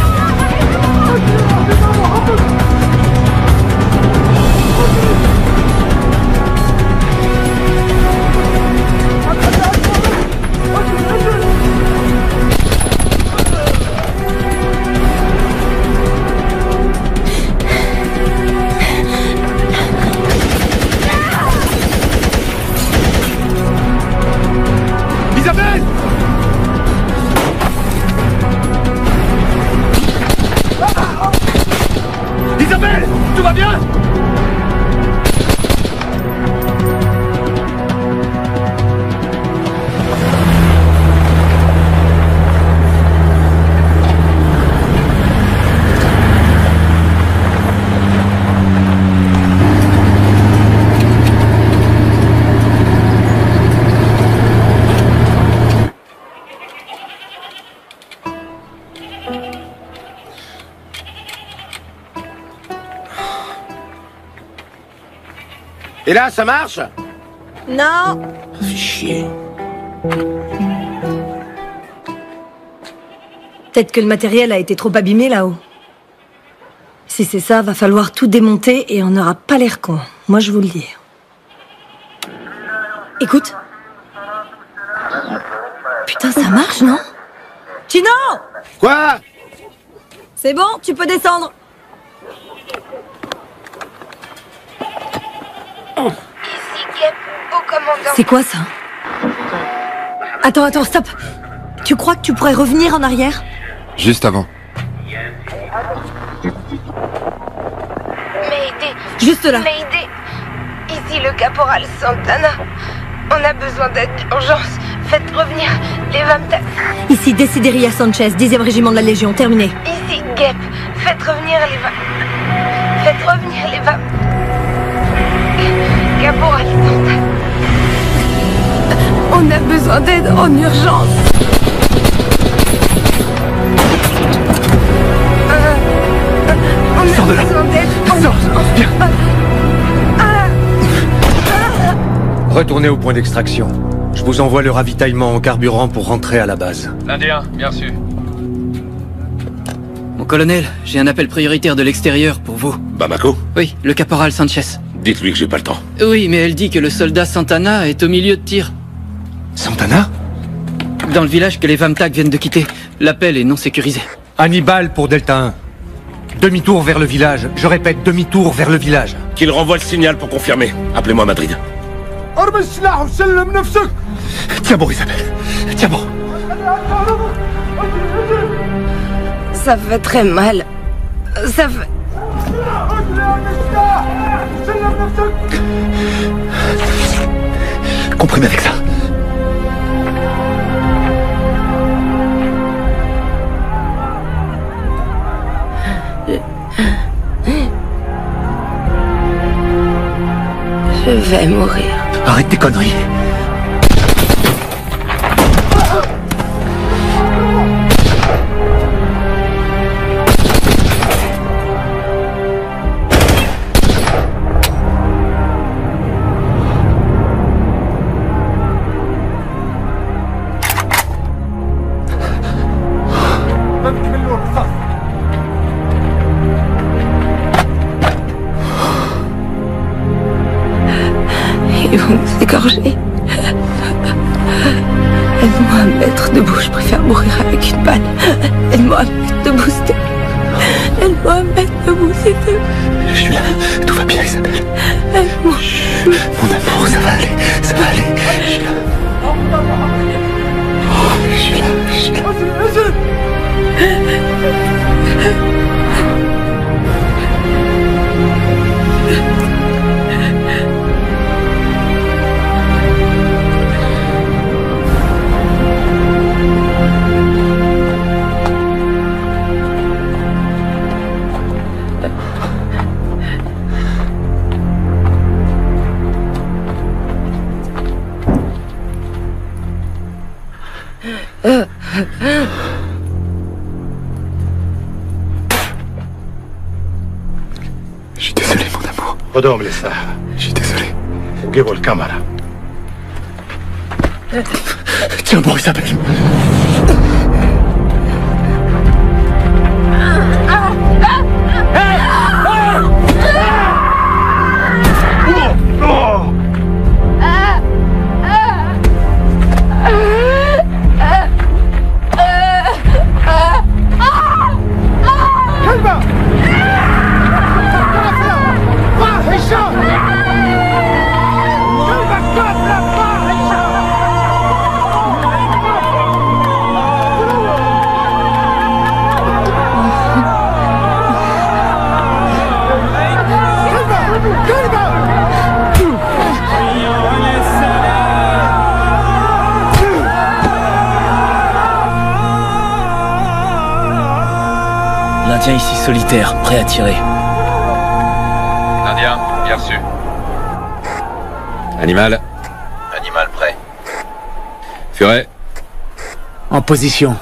Speaker 15: Isabelle! Isabelle! Tout va bien?
Speaker 7: Et là, ça marche?
Speaker 2: Non.
Speaker 7: Fais chier.
Speaker 2: Peut-être que le matériel a été trop abîmé là-haut. Si c'est ça, va falloir tout démonter et on n'aura pas l'air con. Moi, je vous le dis. Écoute. Putain, ça marche, non? Chino!
Speaker 7: Quoi?
Speaker 2: C'est bon, tu peux descendre. C'est quoi ça? Attends, stop. Tu crois que tu pourrais revenir en arrière?
Speaker 8: Juste avant.
Speaker 3: Mayday.
Speaker 2: Juste là.
Speaker 3: Mayday. Ici le caporal Santana. On a besoin d'aide d'urgence. Faites revenir les Vamtas.
Speaker 2: Ici Desideria Sanchez, 10e régiment de la Légion, terminé.
Speaker 3: Ici Gep. Faites revenir les On a besoin d'aide en urgence. On a besoin d'aide en urgence.
Speaker 5: Viens. Retournez au point d'extraction. Je vous envoie le ravitaillement en carburant pour rentrer à la base.
Speaker 10: L'Indien, bien sûr.
Speaker 21: Mon colonel, j'ai un appel prioritaire de l'extérieur pour vous.
Speaker 9: Bamako?
Speaker 21: Oui, le caporal Sanchez.
Speaker 9: Dites-lui que j'ai pas le temps.
Speaker 21: Oui, mais elle dit que le soldat Santana est au milieu de tir.
Speaker 5: Santana?
Speaker 21: Dans le village que les Vamtak viennent de quitter. L'appel est non sécurisé.
Speaker 5: Hannibal pour Delta 1. Demi-tour vers le village. Je répète, demi-tour vers le village.
Speaker 9: Qu'il renvoie le signal pour confirmer. Appelez-moi à Madrid.
Speaker 5: Tiens bon, Isabelle. Tiens bon.
Speaker 3: Ça fait très mal. Ça fait...
Speaker 5: Comprimez avec ça.
Speaker 3: Je vais mourir.
Speaker 5: Arrête tes conneries.
Speaker 3: Ils vont nous égorger. Aide-moi à me mettre debout, je préfère mourir avec une balle. Aide-moi à me mettre debout, s'il te plaît. Aide-moi à me mettre debout, s'il te plaît.
Speaker 5: Je suis là, tout va bien, Isabelle.
Speaker 3: Aide-moi.
Speaker 5: Mon amour, ça va aller, ça va aller. Je suis là. Je suis là, je suis là. Je suis désolé, mon amour.
Speaker 15: خدهم للساحة.
Speaker 5: Je suis désolé.
Speaker 15: وجيبوا الكاميرا.
Speaker 5: Tiens bon, Isabelle.
Speaker 21: L'Indien ici solitaire, prêt à tirer.
Speaker 10: L'Indien, bien reçu.
Speaker 8: Animal.
Speaker 10: Animal prêt.
Speaker 8: Furet.
Speaker 12: En position.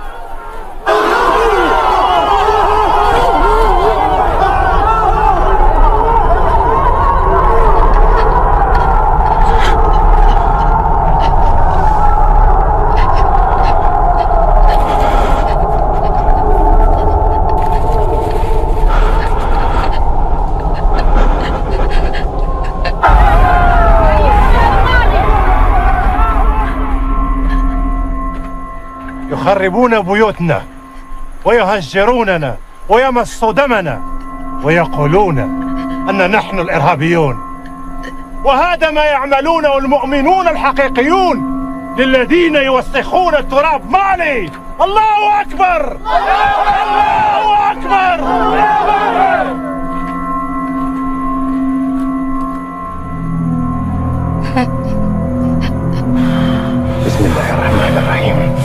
Speaker 15: يخربون بيوتنا ويهجروننا ويمصوا دمنا ويقولون أن نحن الإرهابيون، وهذا ما يعملونه المؤمنون الحقيقيون للذين يوسخون التراب مالي. الله أكبر، الله أكبر. بسم الله الرحمن الرحيم.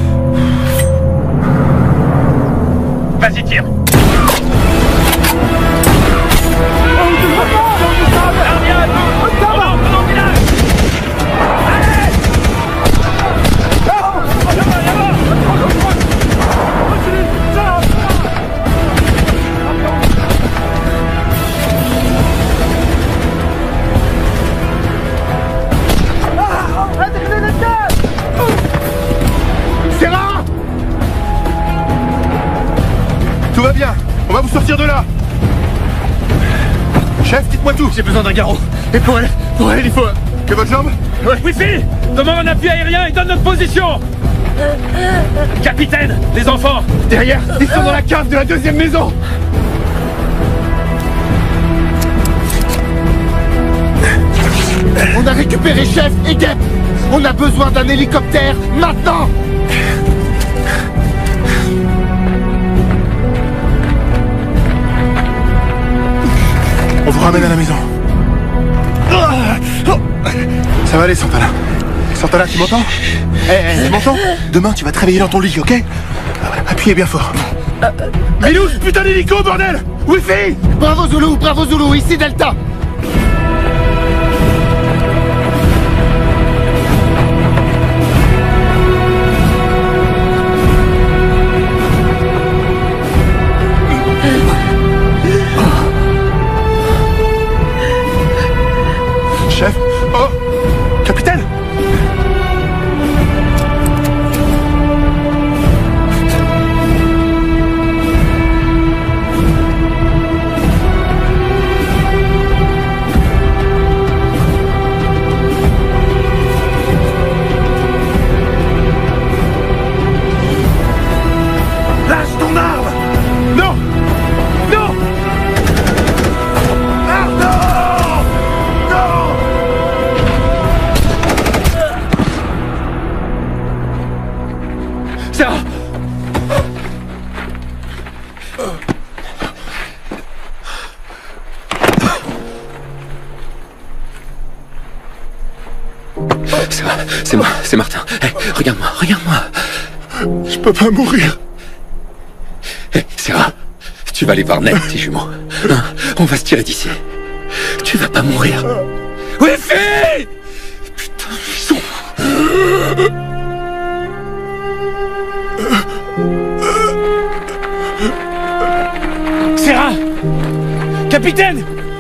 Speaker 1: Vas-y, tire.
Speaker 11: Tout va bien. On va vous sortir de là. Chef, dites-moi tout. J'ai besoin d'un garrot. Et pour elle, il faut... Que votre jambe?
Speaker 10: Ouais. Wifi, demande un appui aérien et donne notre position. Capitaine, les enfants.
Speaker 11: Derrière, ils sont dans la cave de la deuxième maison.
Speaker 7: On a récupéré Chef et Guêpe. On a besoin d'un hélicoptère maintenant.
Speaker 11: On vous ramène à la maison. Ça va aller, Santana. Santana, tu m'entends? Tu m'entends? Demain, tu vas te réveiller dans ton lit, ok? Appuyez bien fort. Milou, ce putain d'hélico, bordel! Wifi!
Speaker 7: Bravo Zulu, ici Delta.
Speaker 11: Chef? Oh! Capitaine? Lâche ton arme! Non! Non! Ah, non! Non!
Speaker 10: Sarah!
Speaker 19: C'est moi, c'est Martin. Hey, regarde-moi, regarde-moi.
Speaker 11: Je peux pas mourir.
Speaker 19: Hey, Sarah, tu vas aller voir Ned, tes jumeaux. Hein, on va se tirer d'ici. Tu vas pas mourir.
Speaker 10: Wifi!
Speaker 19: Putain, ils sont...
Speaker 10: Sarah! Capitaine!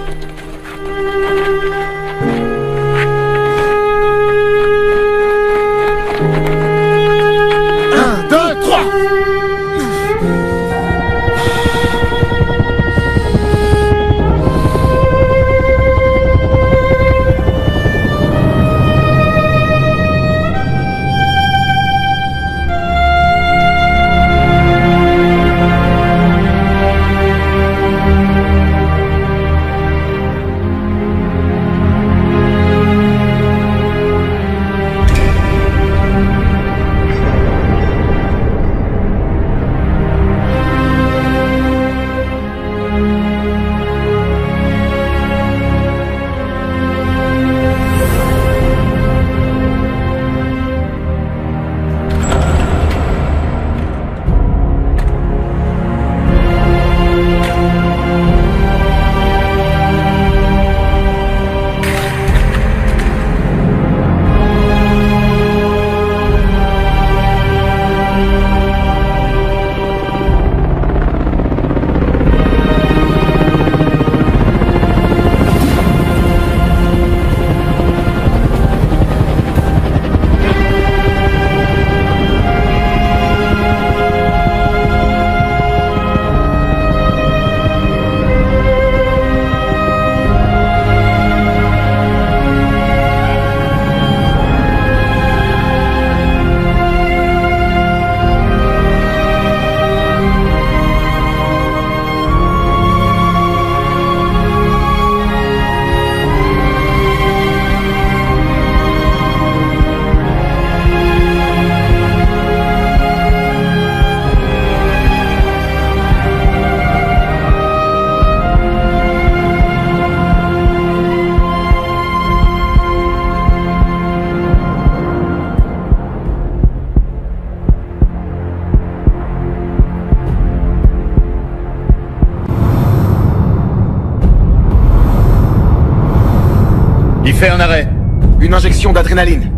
Speaker 11: Il fait un arrêt. Une injection d'adrénaline.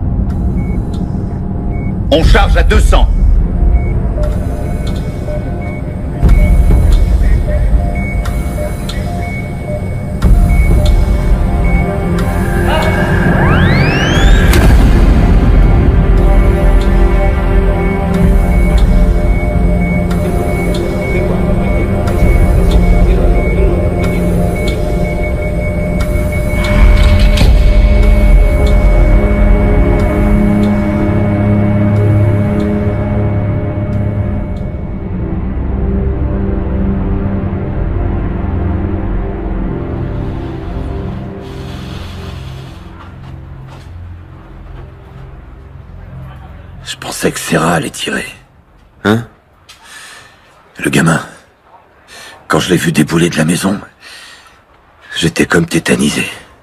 Speaker 11: On charge à 200.
Speaker 19: pensais que Serra allait tirer. Hein? Le gamin, quand je l'ai vu débouler de la maison, j'étais comme tétanisé.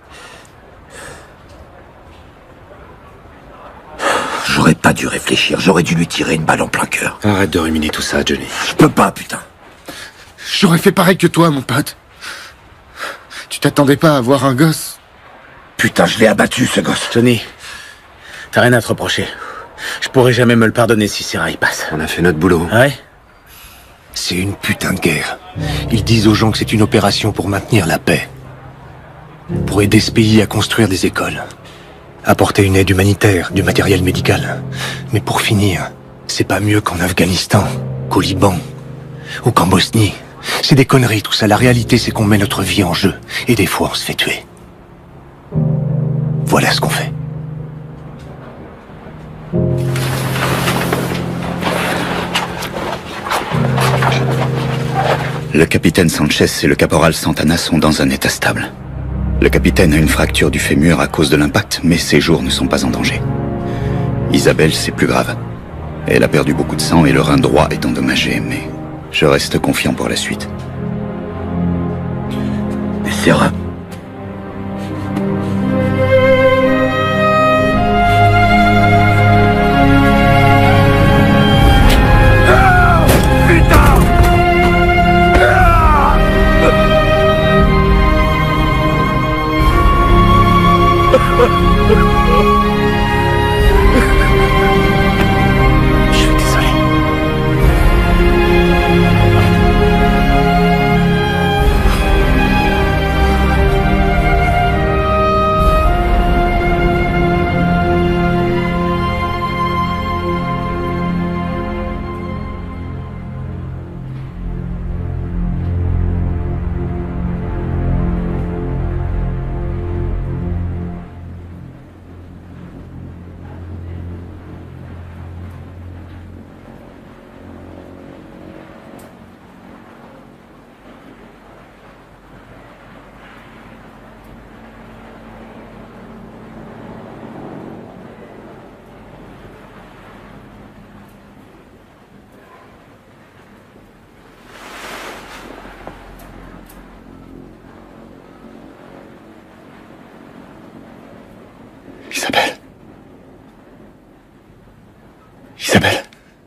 Speaker 19: J'aurais pas dû réfléchir, j'aurais dû lui tirer une balle en plein cœur.
Speaker 9: Arrête de ruminer tout ça, Johnny.
Speaker 19: Je peux pas, putain.
Speaker 11: J'aurais fait pareil que toi, mon pote. Tu t'attendais pas à avoir un gosse?
Speaker 19: Putain, je l'ai abattu, ce gosse.
Speaker 12: Johnny, t'as rien à te reprocher. Je pourrais jamais me le pardonner si Serra y passe.
Speaker 9: On a fait notre boulot.
Speaker 12: Ouais?
Speaker 5: C'est une putain de guerre. Ils disent aux gens que c'est une opération pour maintenir la paix. Pour aider ce pays à construire des écoles. Apporter une aide humanitaire, du matériel médical. Mais pour finir, c'est pas mieux qu'en Afghanistan, qu'au Liban, ou qu'en Bosnie. C'est des conneries tout ça. La réalité, c'est qu'on met notre vie en jeu. Et des fois, on se fait tuer. Voilà ce qu'on fait.
Speaker 14: Le capitaine Sanchez et le caporal Santana sont dans un état stable. Le capitaine a une fracture du fémur à cause de l'impact, mais ses jours ne sont pas en danger. Isabelle, c'est plus grave. Elle a perdu beaucoup de sang et le rein droit est endommagé, mais je reste confiant pour la suite.
Speaker 19: Et Serra?
Speaker 5: Isabelle. Isabelle.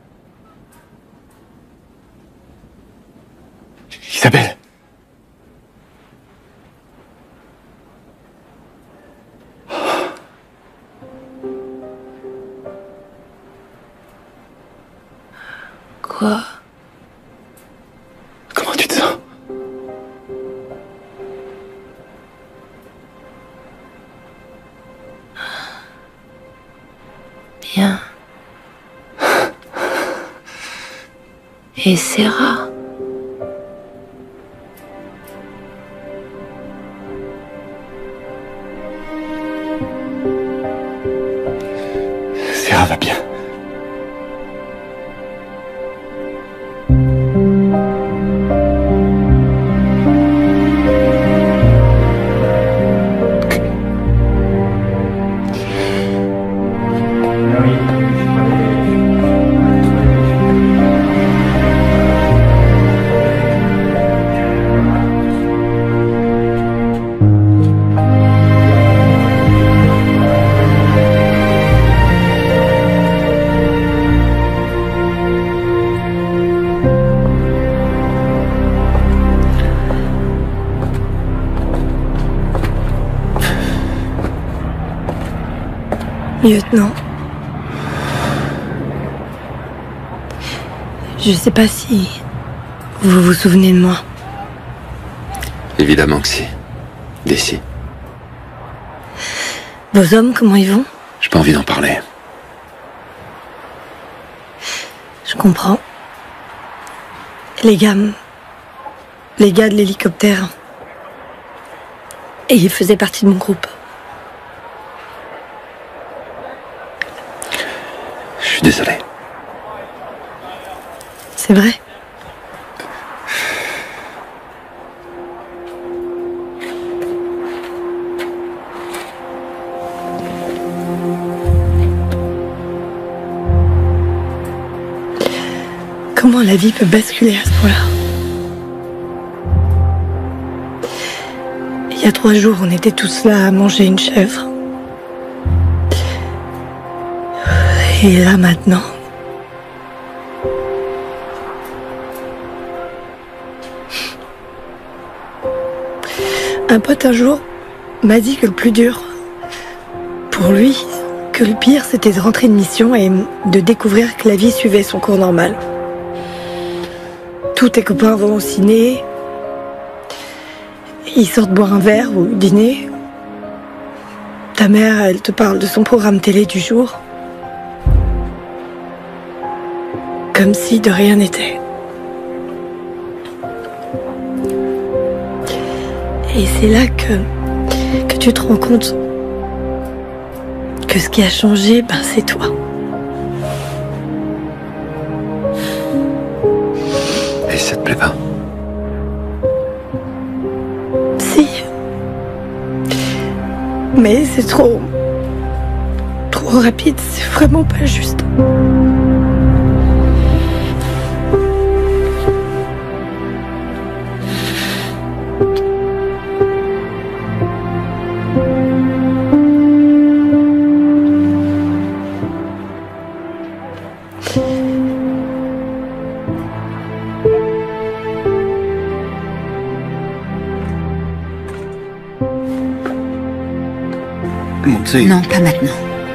Speaker 5: Isabelle.
Speaker 3: Quoi?
Speaker 5: Comment tu te sens?
Speaker 3: Bien. Et Serra?
Speaker 5: Serra va bien.
Speaker 2: Lieutenant. Je sais pas si vous vous souvenez de moi.
Speaker 9: Évidemment que si. D'ici.
Speaker 2: Vos hommes, comment ils vont?
Speaker 9: J'ai pas envie d'en parler.
Speaker 2: Je comprends. Les gars de l'hélicoptère. Et ils faisaient partie de mon groupe.
Speaker 9: Je suis désolé.
Speaker 2: C'est vrai?
Speaker 3: la vie peut basculer à ce point-là. Il y a 3 jours, on était tous là à manger une chèvre. Et là, maintenant... Un pote, un jour, m'a dit que le plus dur, pour lui, que le pire, c'était de rentrer de mission et de découvrir que la vie suivait son cours normal. Tous tes copains vont au ciné, ils sortent boire un verre ou dîner. Ta mère, elle te parle de son programme télé du jour. Comme si de rien n'était. Et c'est là que tu te rends compte que ce qui a changé, c'est toi.
Speaker 14: Et ça te plaît pas?
Speaker 3: Si. Mais c'est trop rapide, c'est vraiment pas juste.
Speaker 6: Non, pas maintenant.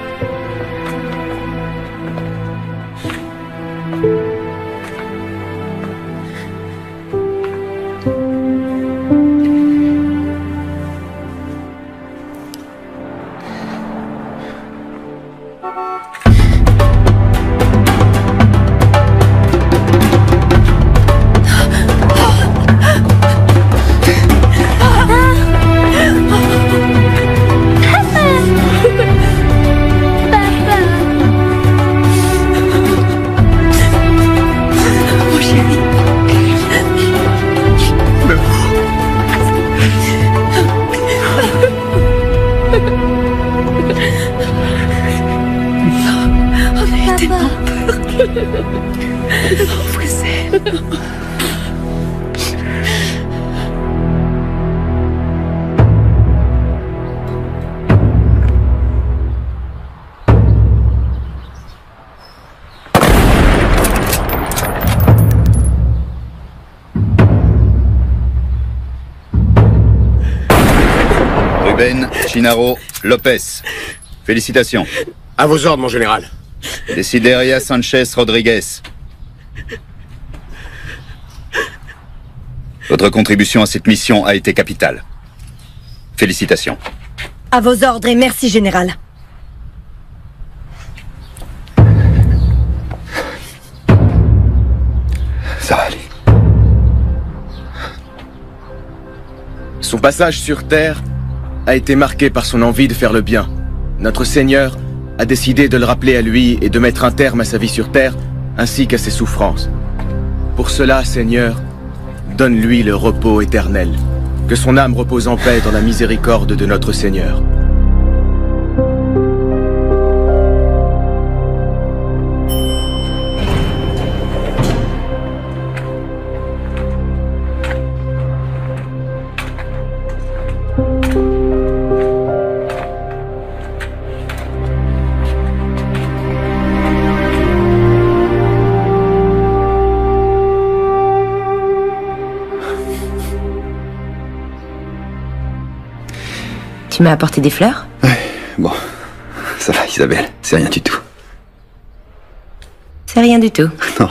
Speaker 14: Ruben Chinaro Lopez. Félicitations.
Speaker 7: À vos ordres, mon général.
Speaker 14: Desideria Sanchez Rodriguez. Votre contribution à cette mission a été capitale. Félicitations.
Speaker 2: À vos ordres et merci, général.
Speaker 14: Ça va aller.
Speaker 16: Son passage sur Terre a été marqué par son envie de faire le bien. Notre Seigneur a décidé de le rappeler à lui et de mettre un terme à sa vie sur Terre, ainsi qu'à ses souffrances. Pour cela, Seigneur, donne-lui le repos éternel. Que son âme repose en paix dans la miséricorde de notre Seigneur.
Speaker 6: Tu m'as apporté des fleurs?
Speaker 14: Ouais, bon. Ça va, Isabelle, c'est rien du tout.
Speaker 6: C'est rien du tout.
Speaker 14: Non.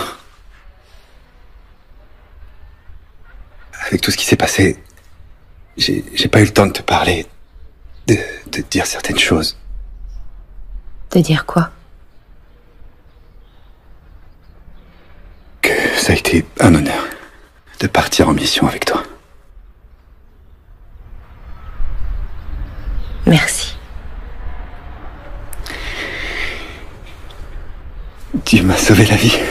Speaker 14: Avec tout ce qui s'est passé, j'ai pas eu le temps de te parler, de te dire certaines choses.
Speaker 6: De dire quoi?
Speaker 14: Que ça a été un honneur de partir en mission avec toi.
Speaker 6: Merci.
Speaker 14: Tu m'as sauvé la vie.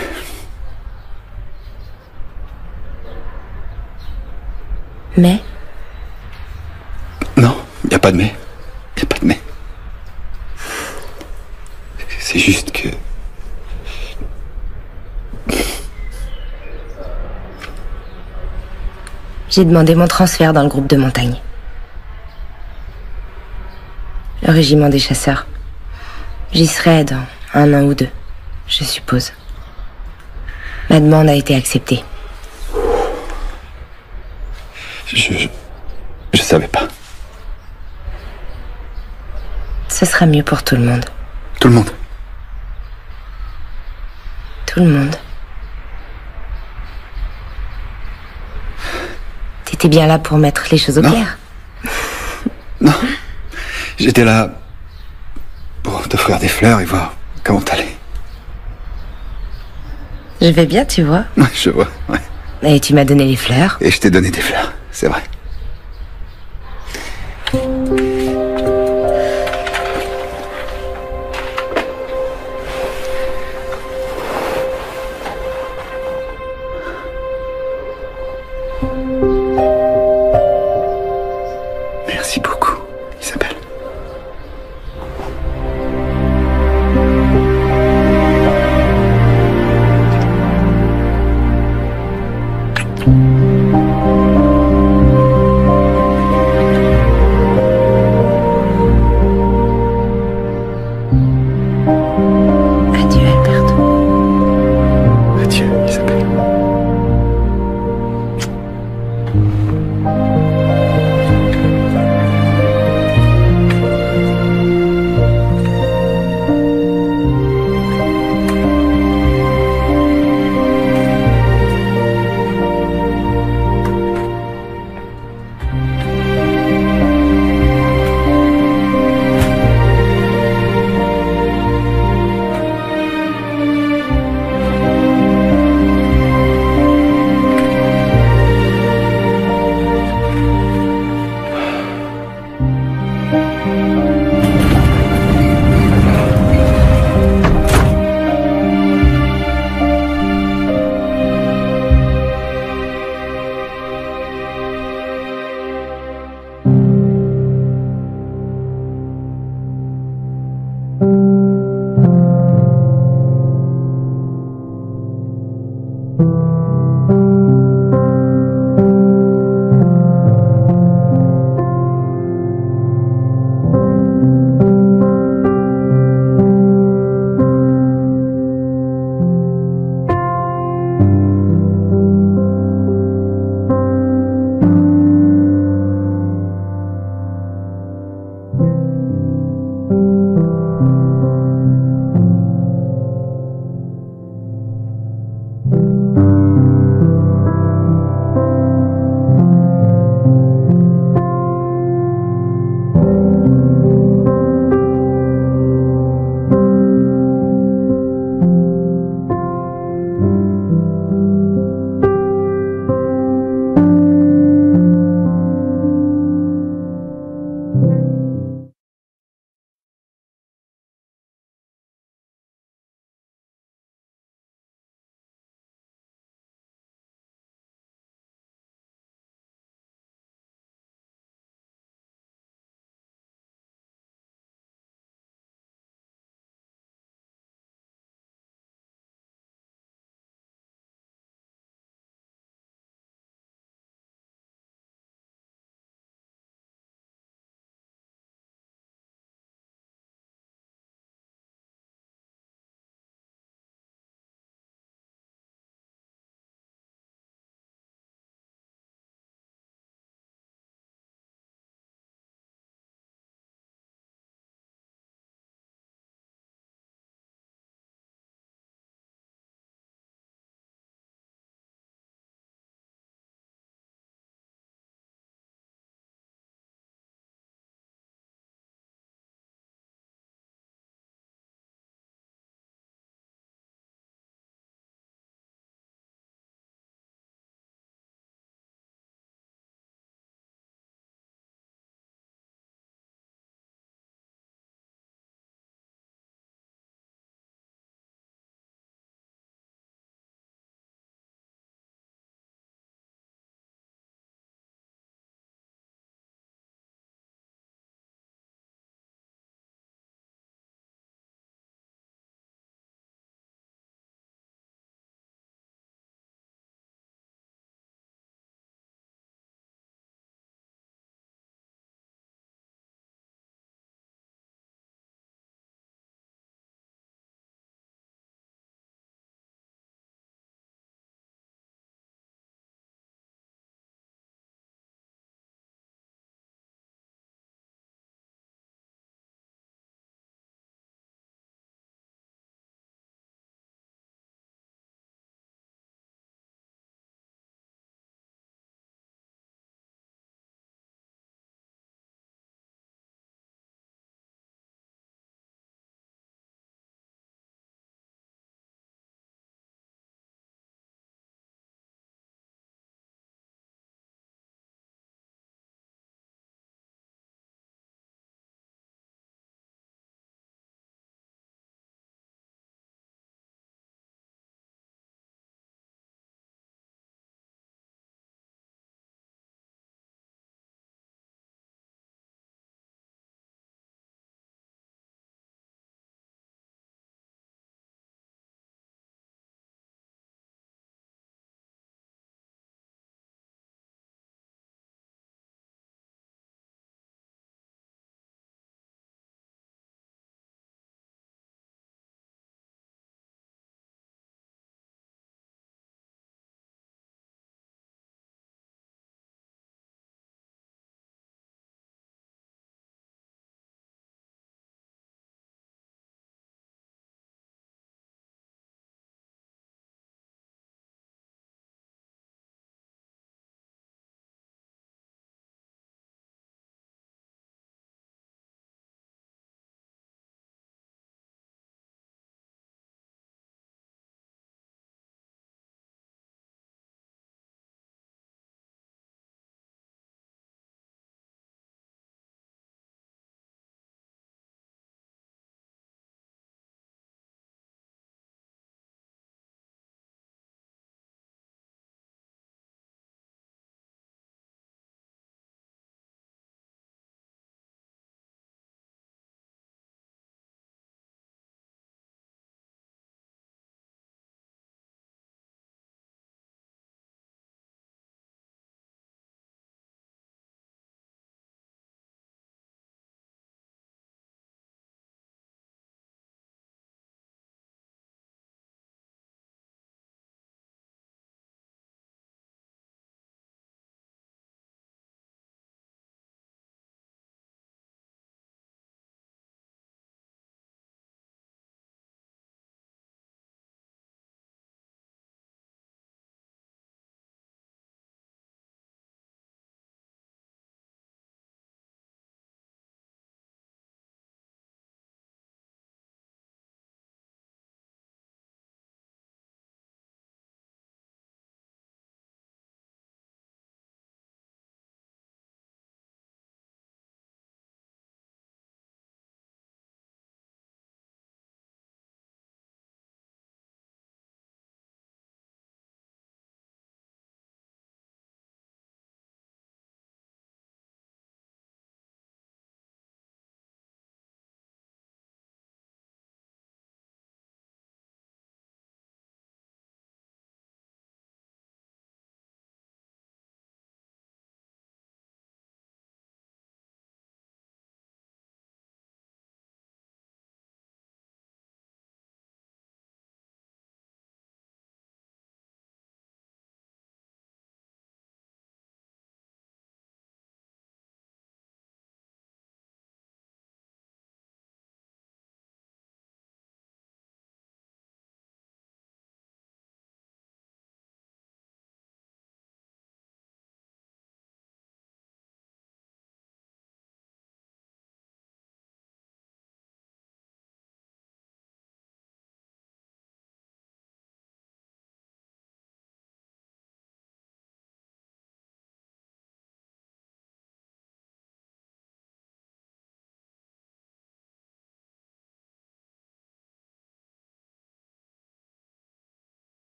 Speaker 6: Mais?
Speaker 14: Non, y a pas de mais. Y a pas de mais. C'est juste que...
Speaker 18: J'ai demandé mon transfert dans le groupe de montagne. Le régiment des chasseurs. J'y serai dans 1 an ou 2, je suppose. Ma demande a été acceptée.
Speaker 14: Je savais pas.
Speaker 18: Ce sera mieux pour tout le monde.
Speaker 14: Tout le monde?
Speaker 18: Tout le monde. T'étais bien là pour mettre les choses au clair.
Speaker 14: Non. J'étais là pour t'offrir des fleurs et voir comment t'allais.
Speaker 18: Je vais bien, tu vois.
Speaker 14: Ouais, je vois, ouais.
Speaker 18: Et tu m'as donné les fleurs.
Speaker 14: Et je t'ai donné des fleurs, c'est vrai. Merci beaucoup, Isabelle.